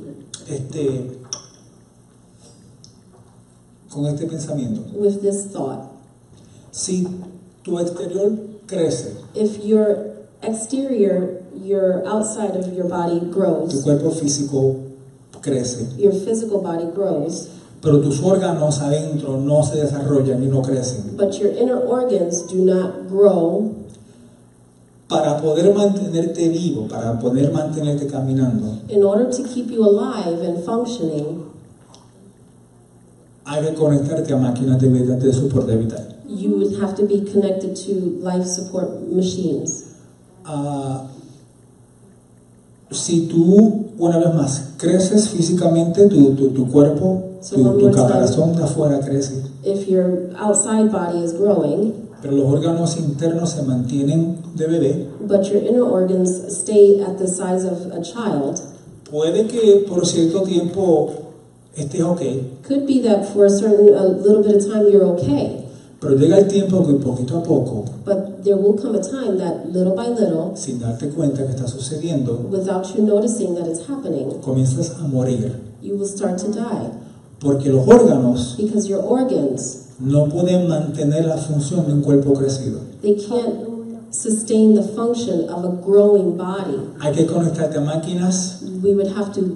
con este pensamiento. with this thought. Si tu exterior crece, If your exterior, your outside of your body tu grows, cuerpo físico crece, your physical body grows, pero tus órganos adentro no se desarrollan y no crecen. but your inner organs do not grow, Para poder mantenerte vivo, para poder mantenerte caminando, in order to keep you alive and functioning, hay que conectarte a máquinas de soporte vital. you would have to be connected to life support machines. Si tú, una vez más, creces físicamente, tu cuerpo, tu caparazón de afuera crece, If your outside body is growing, pero los órganos internos se mantienen de bebé, but your inner organs stay at the size of a child, puede que por cierto tiempo estés ok, could be that for a little bit of time you're okay, pero llega el tiempo que poquito a poco, but there will come a time that little by little, sin darte cuenta que está sucediendo, without you noticing that it's happening, comienzas a morir, you will start to die, porque los órganos because your organs, no pueden mantener la función de un cuerpo crecido. they can't sustain the function of a growing body. Hay que conectarte a máquinas We would have to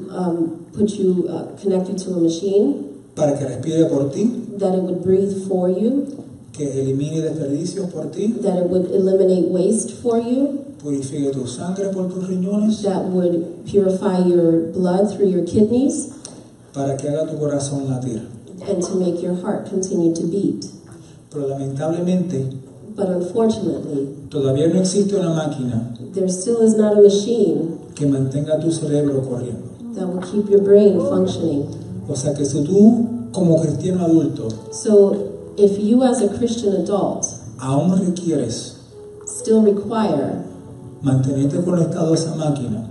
connect you to a machine, para que respire por ti, that it would breathe for you, que elimine desperdicios por ti, that it would eliminate waste for you, purifique tu sangre por tus riñones, that would purify your blood through your kidneys, para que haga tu corazón latir. and to make your heart continue to beat. Pero lamentablemente But unfortunately, todavía no existe una máquina there still is not a machine que mantenga tu cerebro corriendo. that will keep your brain functioning. O sea que si tú como cristiano adulto So if you as a Christian adult aún requieres still require mantenerte conectado a esa máquina,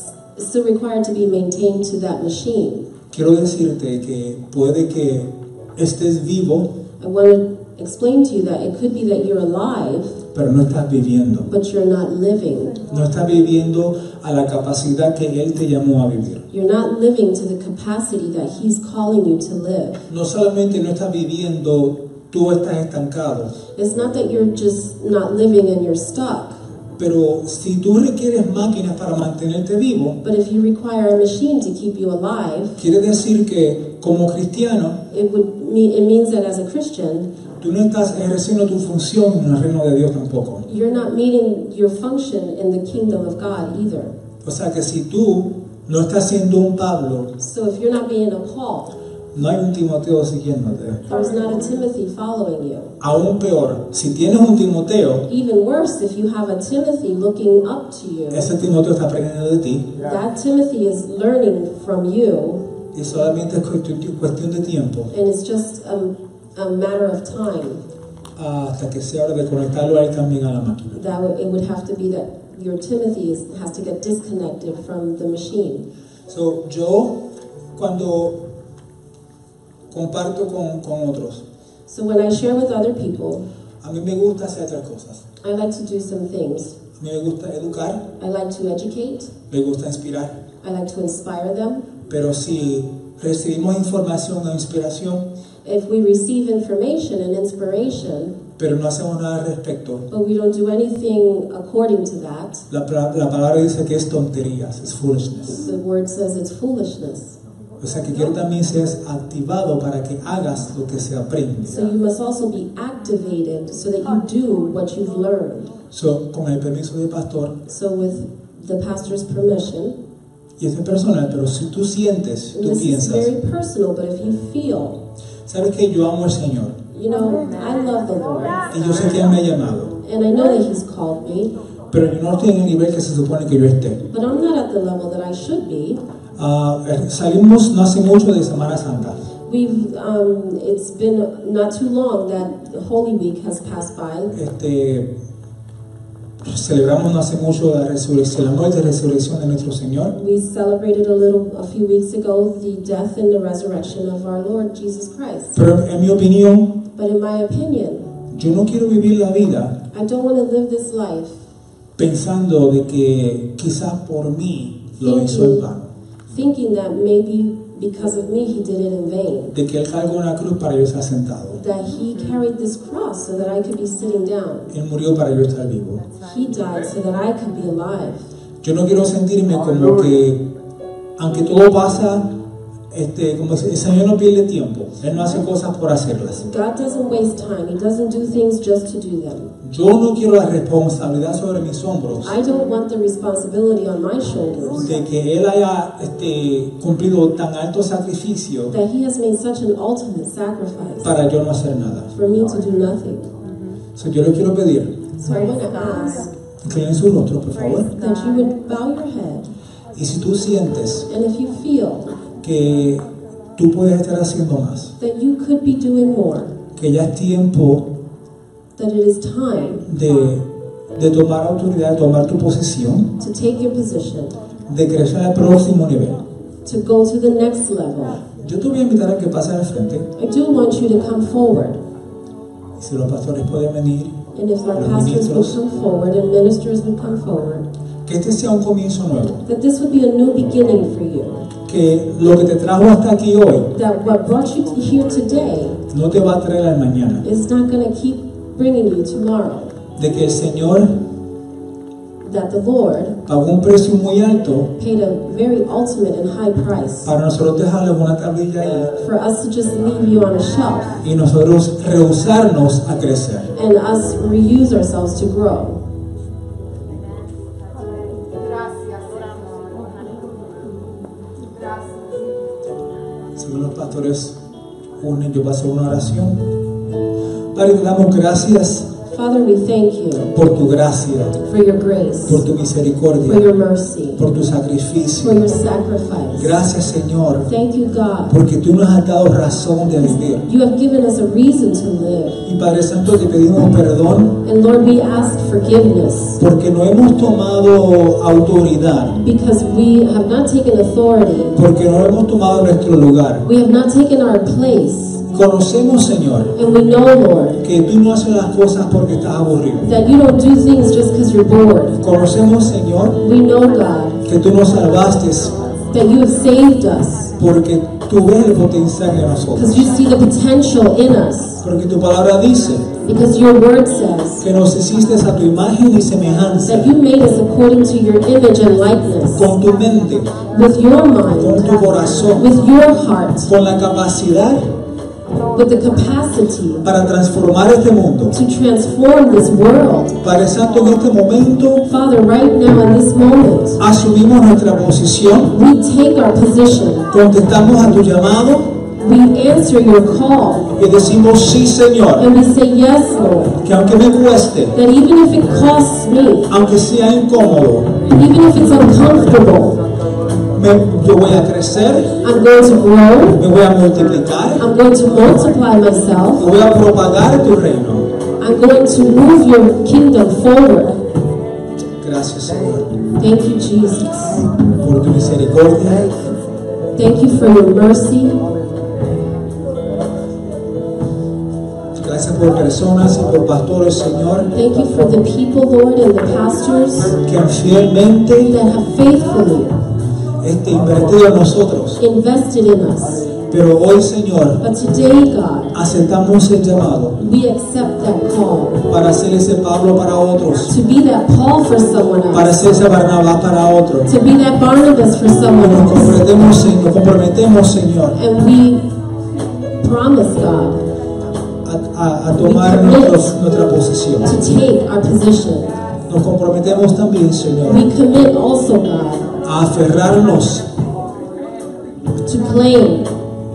to be maintained to that machine, quiero decirte que puede que estés vivo, I want to explain to you that it could be that you're alive, pero no estás viviendo. but you're not living. No estás viviendo a la capacidad que Él te llamó a vivir. You're not living to the capacity that He's calling you to live. No solamente no estás viviendo, tú estás estancado. It's not that you're just not living and you're stuck, Pero si tú requieres máquinas para mantenerte vivo, but if you require a machine to keep you alive, quiere decir que como cristiano, it means that as a Christian, tú no estás ejerciendo tu función en el reino de Dios tampoco. you're not meeting your function in the kingdom of God either. O sea que si tú no estás siendo un Pablo, So if you're not being a Paul, no hay un Timoteo siguiéndote. there's not a Timothy following you. Aún peor, si tienes un Timoteo, Even worse, if you have a Timothy looking up to you, ese Timoteo está aprendiendo de ti, that Timothy is learning from you, y solamente es cuestión de tiempo and it's just a matter of time hasta que sea hora de conectarlo a él también a la máquina. that it would have to be that your Timothy has to get disconnected from the machine. So, yo cuando comparto con otros, So when I share with other people, a mí me gusta hacer otras cosas. I like to do some things. A mí me gusta educar, I like to educate, me gusta inspirar, I like to inspire them. pero si recibimos información o inspiración, If we receive information and inspiration, pero no hacemos nada al respecto, but we don't do anything according to that, la palabra dice que es tonterías, es foolishness. the word says it's foolishness. O sea que quiero también seas activado para que hagas lo que se aprende. So you must also be activated so that you do what you've learned. So, con el permiso del pastor, So with the pastor's permission, y esto es personal, pero si tú sientes, and tú this is piensas, very personal, but if you feel, sabes que yo amo al Señor you know, I love the Lord, y yo sé que Él me ha llamado, and I know that He's called me, pero yo no estoy en el nivel que se supone que yo esté. but I'm not at the level that I should be. Salimos no hace mucho de Semana Santa. It's been not too long that Holy Week has passed by. Celebramos no hace mucho la muerte y resurrección de nuestro Señor. We celebrated a few weeks ago the death and the resurrection of our Lord Jesus Christ. Pero en mi opinión, But in my opinion, yo no quiero vivir la vida I don't want to live this life pensando de que quizás por mí lo hizo en vano, thinking that maybe because of me He did it in vain, de que Él cargó una cruz para yo estar sentado. that He carried this cross so that I could be sitting down. Él murió para yo estar vivo. He died so that I could be alive. Yo no quiero sentirme como que, aunque todo pasa, como el Señor no pierde tiempo. Él no hace cosas por hacerlas. God doesn't waste time. He doesn't do things just to do them. Yo no quiero la responsabilidad sobre mis hombros I don't want the responsibility on my shoulders de que Él haya cumplido tan alto sacrificio that He has made such an ultimate sacrifice para yo no hacer nada. for me to do nothing. So, yo le quiero pedir, So I want to ask inclinen su rostro, por favor. that you would bow your head, Y si tú sientes and if you feel que tú puedes estar haciendo más, that you could be doing more, que ya es tiempo that it is time de tomar autoridad, de tomar tu posición, to take your position, de crecer al próximo nivel. to go to the next level. Yo te voy a invitar a que pases al frente. I do want you to come forward, Y si los pastores pueden venir, and if our los pastors would ministros, come forward and ministers would come forward, que este sea un comienzo nuevo. that this would be a new beginning for you. Que lo que te trajo hasta aquí hoy That what brought you to here today no te va a traer al mañana. is not going to keep bringing you tomorrow. De que el Señor That the Lord pagó un precio muy alto paid a very ultimate and high price para nosotros dejarle una tablilla ahí for us to just leave you on a shelf y nosotros rehusarnos a crecer. and us reuse ourselves to grow. Según los pastores unen, yo voy a hacer una oración. Padre, te damos gracias Father, we thank you por tu gracia, for your grace, por tu for misericordia, your mercy, por tu for sacrificio. your sacrifice. Gracias, Señor, Thank you, God. porque tú nos has dado razón de vivir. You have given us a reason to live. Y Padre Santo, te pedimos perdón And Lord, we ask forgiveness porque no hemos tomado autoridad, because we have not taken authority. porque no hemos tomado nuestro lugar. We have not taken our place. Conocemos, Señor, And we know, Lord, que tú no haces las cosas porque estás aburrido. that you don't do things just because you're bored. Conocemos, Señor, We know, God, que tú nos salvaste that you have saved us porque tú ves el potencial en nosotros. because you see the potential in us. Porque tu palabra dice Because your word says que nos hiciste a tu imagen y semejanza, that you made us according to your image and likeness, con tu mente, with your con mind, tu corazón, with your heart, con la capacidad with the capacity para transformar este mundo. to transform this world. Padre Santo, en este momento Father, right now in this moment, asumimos nuestra posición, we take our position, contestamos a tu llamado we answer your call, y decimos sí, Señor, and we say, yes, Lord, que aunque me cueste, that even if it costs me, aunque sea incómodo, even if it's uncomfortable, Yo voy a crecer, I'm going to grow. me voy a multiplicar, I'm going to multiply myself. y voy a propagar tu reino. I'm going to move your kingdom forward. Gracias, Señor, Thank you, Jesus. por tu misericordia. Thank you for your mercy. Gracias por personas y por pastores, Señor, Thank you for the people, Lord, and the pastors que fielmente that have faithfully invertido en nosotros. invested in us. Pero hoy, Señor, But today, God, aceptamos el llamado we accept that call para ser ese Pablo para otros, to be that Paul for someone para else, ser ese Barnabás para otros. to be that Barnabas for someone Nos else. comprometemos, Señor, And we promise, God, a tomar nuestra posición. to take our position. Nos comprometemos también, Señor, We commit also, God, a aferrarnos to cling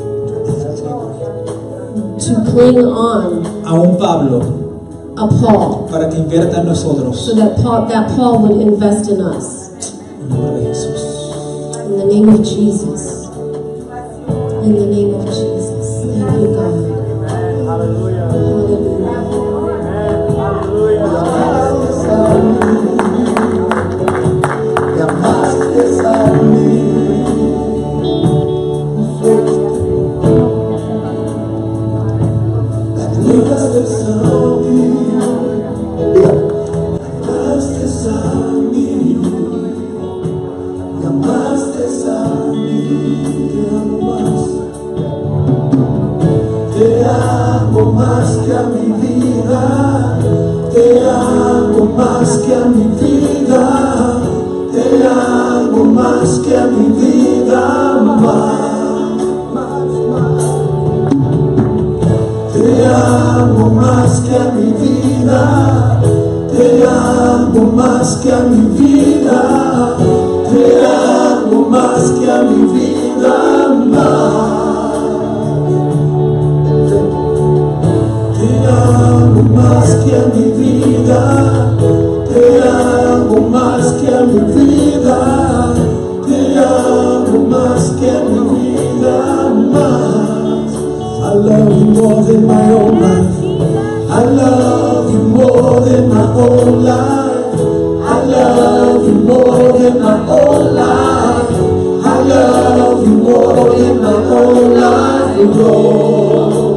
on a un Pablo a Paul, para que invierta en nosotros. so that Paul would invest in us. En el nombre de Jesús. In the name of Jesus. In the name of Jesus. Thank you, God. Hallelujah. Te amo más que a mi vida, te amo más que a mi vida, te amo más que a mi vida, te amo más que a mi vida, te amo más que a mi vida, te amo más que a mi vida, te amo más que a mi vida, te amo más que a mi vida, te amo más que a mi vida, más. I love you more than my own life. I love you more than my own life. I love you more than my own life. I love you more than my own life, Lord.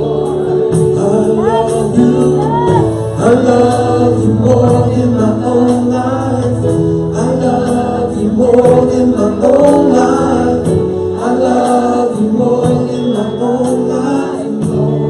I love you more than my own life. I love you more than my own life. I love you more than my own life,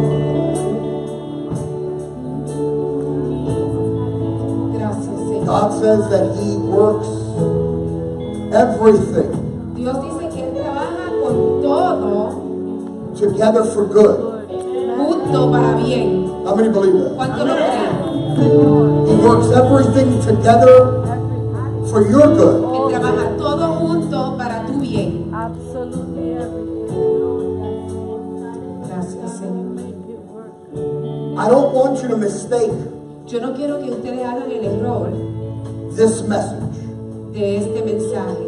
Lord. Gracias, Señor. God says that He works everything Dios dice que Él trabaja con todo together for good. junto para bien. How many believe that? ¿Cuánto lo creen? He works everything together for your good. Él trabaja todo junto para tu bien. Absolutely everything. Gracias, Señor. I don't want you to mistake Yo no quiero que ustedes hagan el error this message de este mensaje.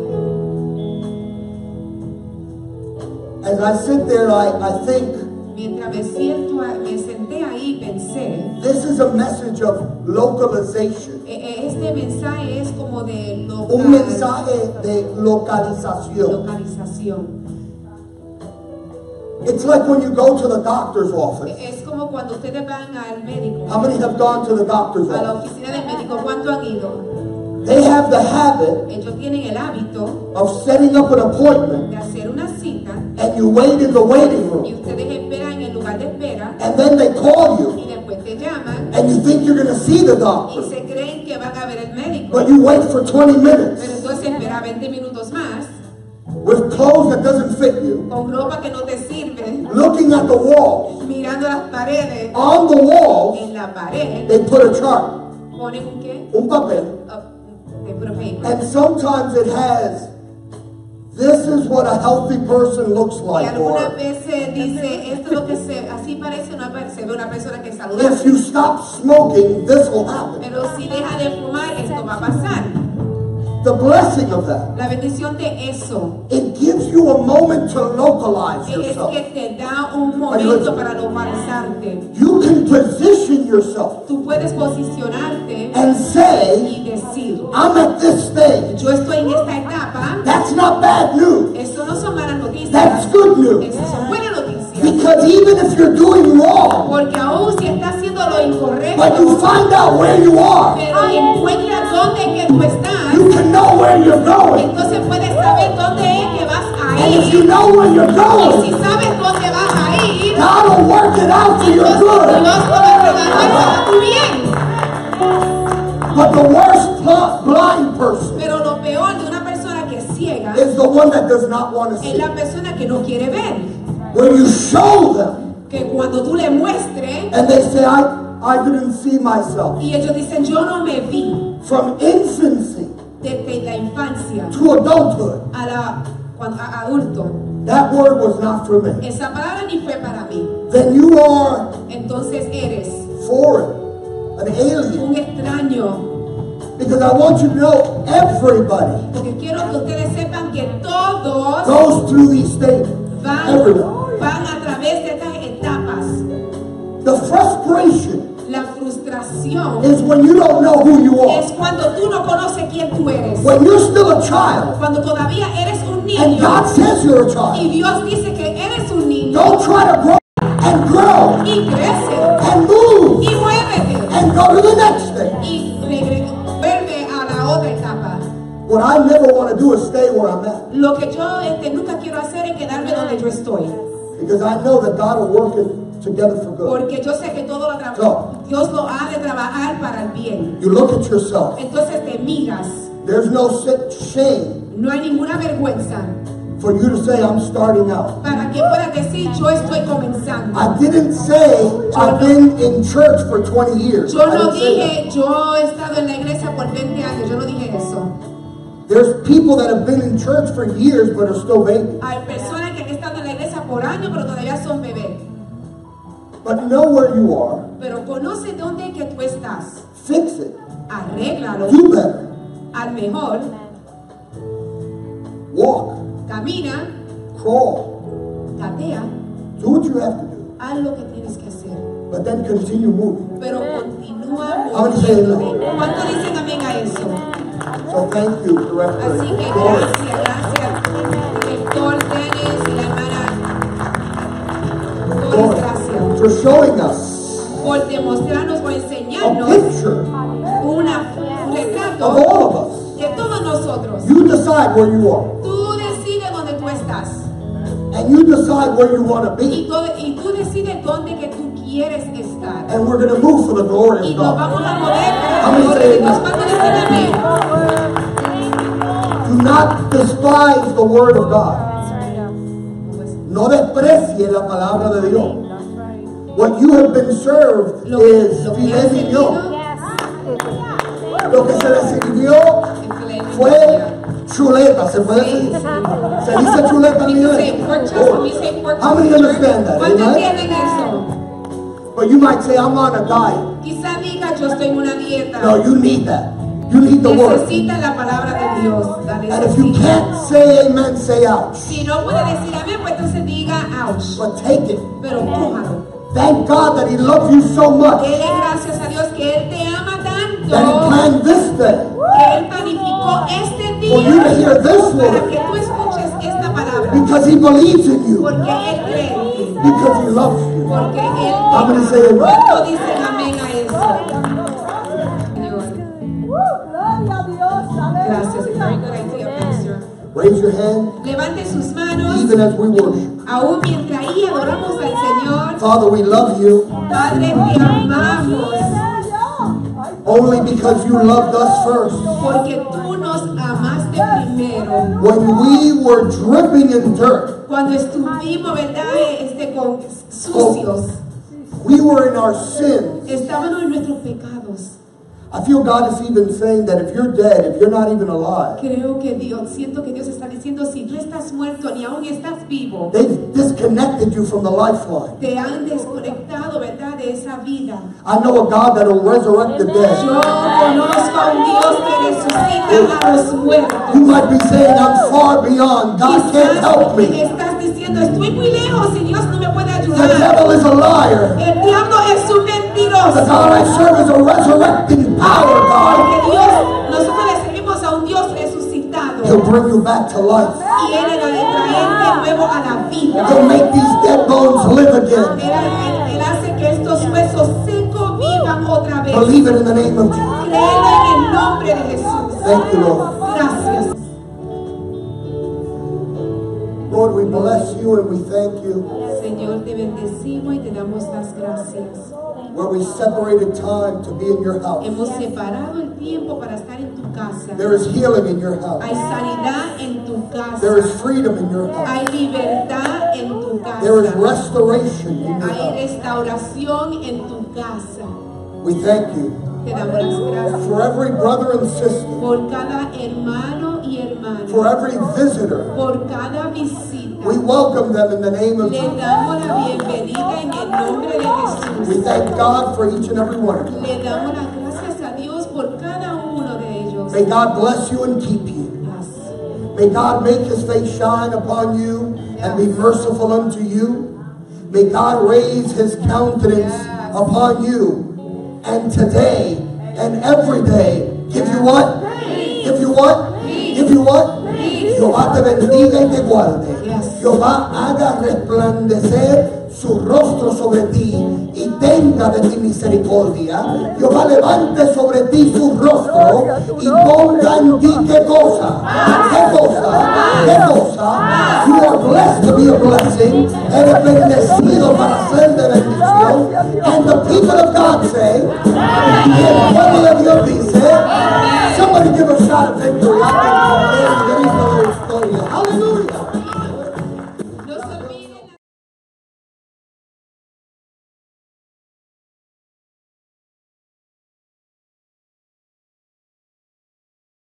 as I sit there. I think Mientras me senté ahí y pensé, this is a message of localization, este mensaje es como de un mensaje de localización. localización. It's like when you go to the doctor's office. Es como cuando ustedes van al médico, How many have gone to the doctor's a la office? oficina del médico. ¿Cuánto han ido? They have the habit Ellos tienen el hábito of setting up an appointment, de hacer una cita and you wait in the waiting y room, ustedes esperan en el lugar de espera and then they call you, y después te llaman and you think you're going to see the y doctor, se creen que van a ver el médico. but you wait for 20 Pero minutes entonces espera 20 minutos más with clothes that doesn't fit you, con ropa que no te sirve, looking at the wall. mirando las paredes. On the wall, En la pared they put a chart, ponen un qué? un papel, They put a paper. and sometimes it has, this is what a healthy person looks Y like, algunas or veces dice, esto es lo que así parece una persona que es if saludable. you stop smoking, this will happen. Pero si deja de fumar, esto va a pasar. the blessing of that, la bendición de eso, it gives you a moment to localize es yourself. que te da un momento para localizarte. You can position yourself Tú puedes posicionarte and say, y decir, I'm at this stage. yo estoy en esta etapa. That's not bad news. Eso no son malas noticias. That's good news. Eso son buenas noticias. Because even if you're doing wrong, Porque aún si estás haciendo lo incorrecto, when you find out where you are, pero encuentras dónde es que tú estás, you can know where you're going. entonces puedes saber dónde es que vas a And if ir. you know where you're Y si going, sabes dónde vas a ir, God will work it out for your entonces Dios good. lo va a regalar para tu bien. But the worst blind person Pero lo peor de una persona que es ciega is the one that does not want to es see. la persona que no quiere ver. When you show them Que cuando tú le muestres and they say, I didn't see myself. y ellos dicen, yo no me vi From infancy desde la infancia to adulthood, a adulto, that word was not for me. esa palabra ni fue para mí. Then you are Entonces eres foreign, an alien. un extraño. Because I want you to know everybody Porque quiero que ustedes sepan que todos goes through these stages. Everyone. van a través de estas etapas. The frustration La frustración is when you don't know who you es are. cuando tú no conoces quién tú eres. When you're still a child Cuando todavía eres un and niño God says you're a y child, Dios dice que eres un niño don't try to grow and grow y crece and move y muévete and go to the next thing. y vuelve a la otra etapa. What I never want to do is stay where I'm at. Lo que yo nunca quiero hacer es quedarme donde yo estoy. Because I know that God will work it together for good. Porque yo sé que todo Dios lo ha de trabajar para el bien. You look at yourself. Entonces te miras. There's no shame No hay ninguna vergüenza for you to say, I'm starting out. para que puedas decir, yo estoy comenzando. I didn't say I've been in church for 20 years. Yo I no didn't say that. dije, yo he estado en la iglesia por 20 años. Yo no dije eso. There's people that have been in church for years but are still babies. Hay personas que han estado en la iglesia por años, pero todavía son bebés. But know where you are. Pero conoce dónde es que tú estás. Fix it. Arréglalo. Do better. Al mejor, Walk. camina, Crawl. gatea, Do what you have to do. haz lo que tienes que hacer. But then continue moving. Pero continúa How many say moviéndote. amen? ¿Cuánto dicen amén a eso? So thank you, Director. Así que Glory. gracias, director Dennis y la hermana Doris, Glory. gracias For showing us por demostrarnos, por a enseñarnos picture un of retrato all of us. de todos nosotros. You decide where you are. Tú decides dónde tú estás And you decide where you want to be. y tú decides dónde que tú quieres estar. And we're going to move for the glory Y of nos God. vamos a mover para Amén. la gloria de Dios. ¿Cuánto dicen amén? Do not despise the word of God. No desprecie la palabra de Dios. What you have been served Lo is que filet has mignon. servido Lo que se le sirvió fue chuleta. ¿Se puede decir? ¿Se dice chuleta en inglés? How many understand that? ¿Cuántos Amen? entienden eso? But you might say, I'm on a diet. Quizá diga, yo estoy en una dieta. No, you need that. You need the word. Necesita la palabra de Dios. La And if you necesita. can't say amen, say ouch. Si no puede decir amén, pues entonces diga ouch. But take it. Pero cójalo. Thank God that He loves you so much Dele gracias a Dios que Él te ama that He tanto planned this day que Él planificó este for you to hear día this para word que tú escuches esta palabra. because He believes in you, Porque Él cree en ti. because He loves you. Porque Él I'm te going to say ama. amen. ¿Cuánto dicen amén a eso? Señor, gracias. It's a very good idea, Pastor. Raise your hand Levante sus manos. even as we worship. Aún mientras ahí adoramos al Señor. Father, we love you Padre, te amamos only because you loved us first. porque tú nos amaste primero. When we were dripping in dirt, Cuando estuvimos, ¿verdad? Con sucios. we were in our sins. Estábamos en nuestros pecados. I feel God is even saying that if you're dead, if you're not even alive, Creo que siento que Dios está diciendo, si tú estás muerto ni aún estás vivo, they've disconnected you from the lifeline. te han desconectado, ¿verdad?, de esa vida. I know a God that will resurrect the Yo dead. conozco a un Dios que resucita a los muertos. You might be saying, I'm far beyond. God can't help Y me. estás diciendo, estoy muy lejos y Dios no me puede The ayudar. devil is a liar. El diablo es un The mentiroso. God I serve is a resurrecting power God. Porque Dios, nosotros le servimos a un Dios resucitado. He'll bring you back to life. Y Él era de traer de nuevo a la vida. He'll make these dead bones live again. Él hace que estos huesos secos vivan otra vez. Believe it in the name of Jesus. Créelo en el nombre de Jesús. Thank you, Lord. Gracias. Lord, we bless you and we thank you. Señor, te bendecimos y te damos las gracias. Where we separated time to be in your house. Hemos separado el tiempo para estar en tu casa. There is healing in your house. Hay sanidad en tu There is casa. freedom in your house. Hay libertad en tu There is casa. restoration in your Hay house. restauración en tu casa. We thank you Te damos las gracias for every brother and sister, por cada hermano y hermana, for every visitor. por cada visita. We welcome them in the name of Le Jesus. damos la bienvenida en el nombre de We Jesús. thank God for each and every one of you. Le damos las gracias a Dios por cada uno de ellos. May God bless you and keep you. Gracias. May God make his face shine upon you and be merciful unto you. May God raise his countenance upon you. And today and every day, give you what? Give you what? Give you what? Jehová te bendiga y te guarde. Jehová haga resplandecer su rostro sobre ti y tenga de ti misericordia. Jehová levante sobre ti su rostro y ponga en ti qué cosa. ¿Qué cosa? ¿Qué cosa? You are blessed to be a blessing. Eres bendecido para ser de bendición. And the people of God say, y el pueblo de Dios dice,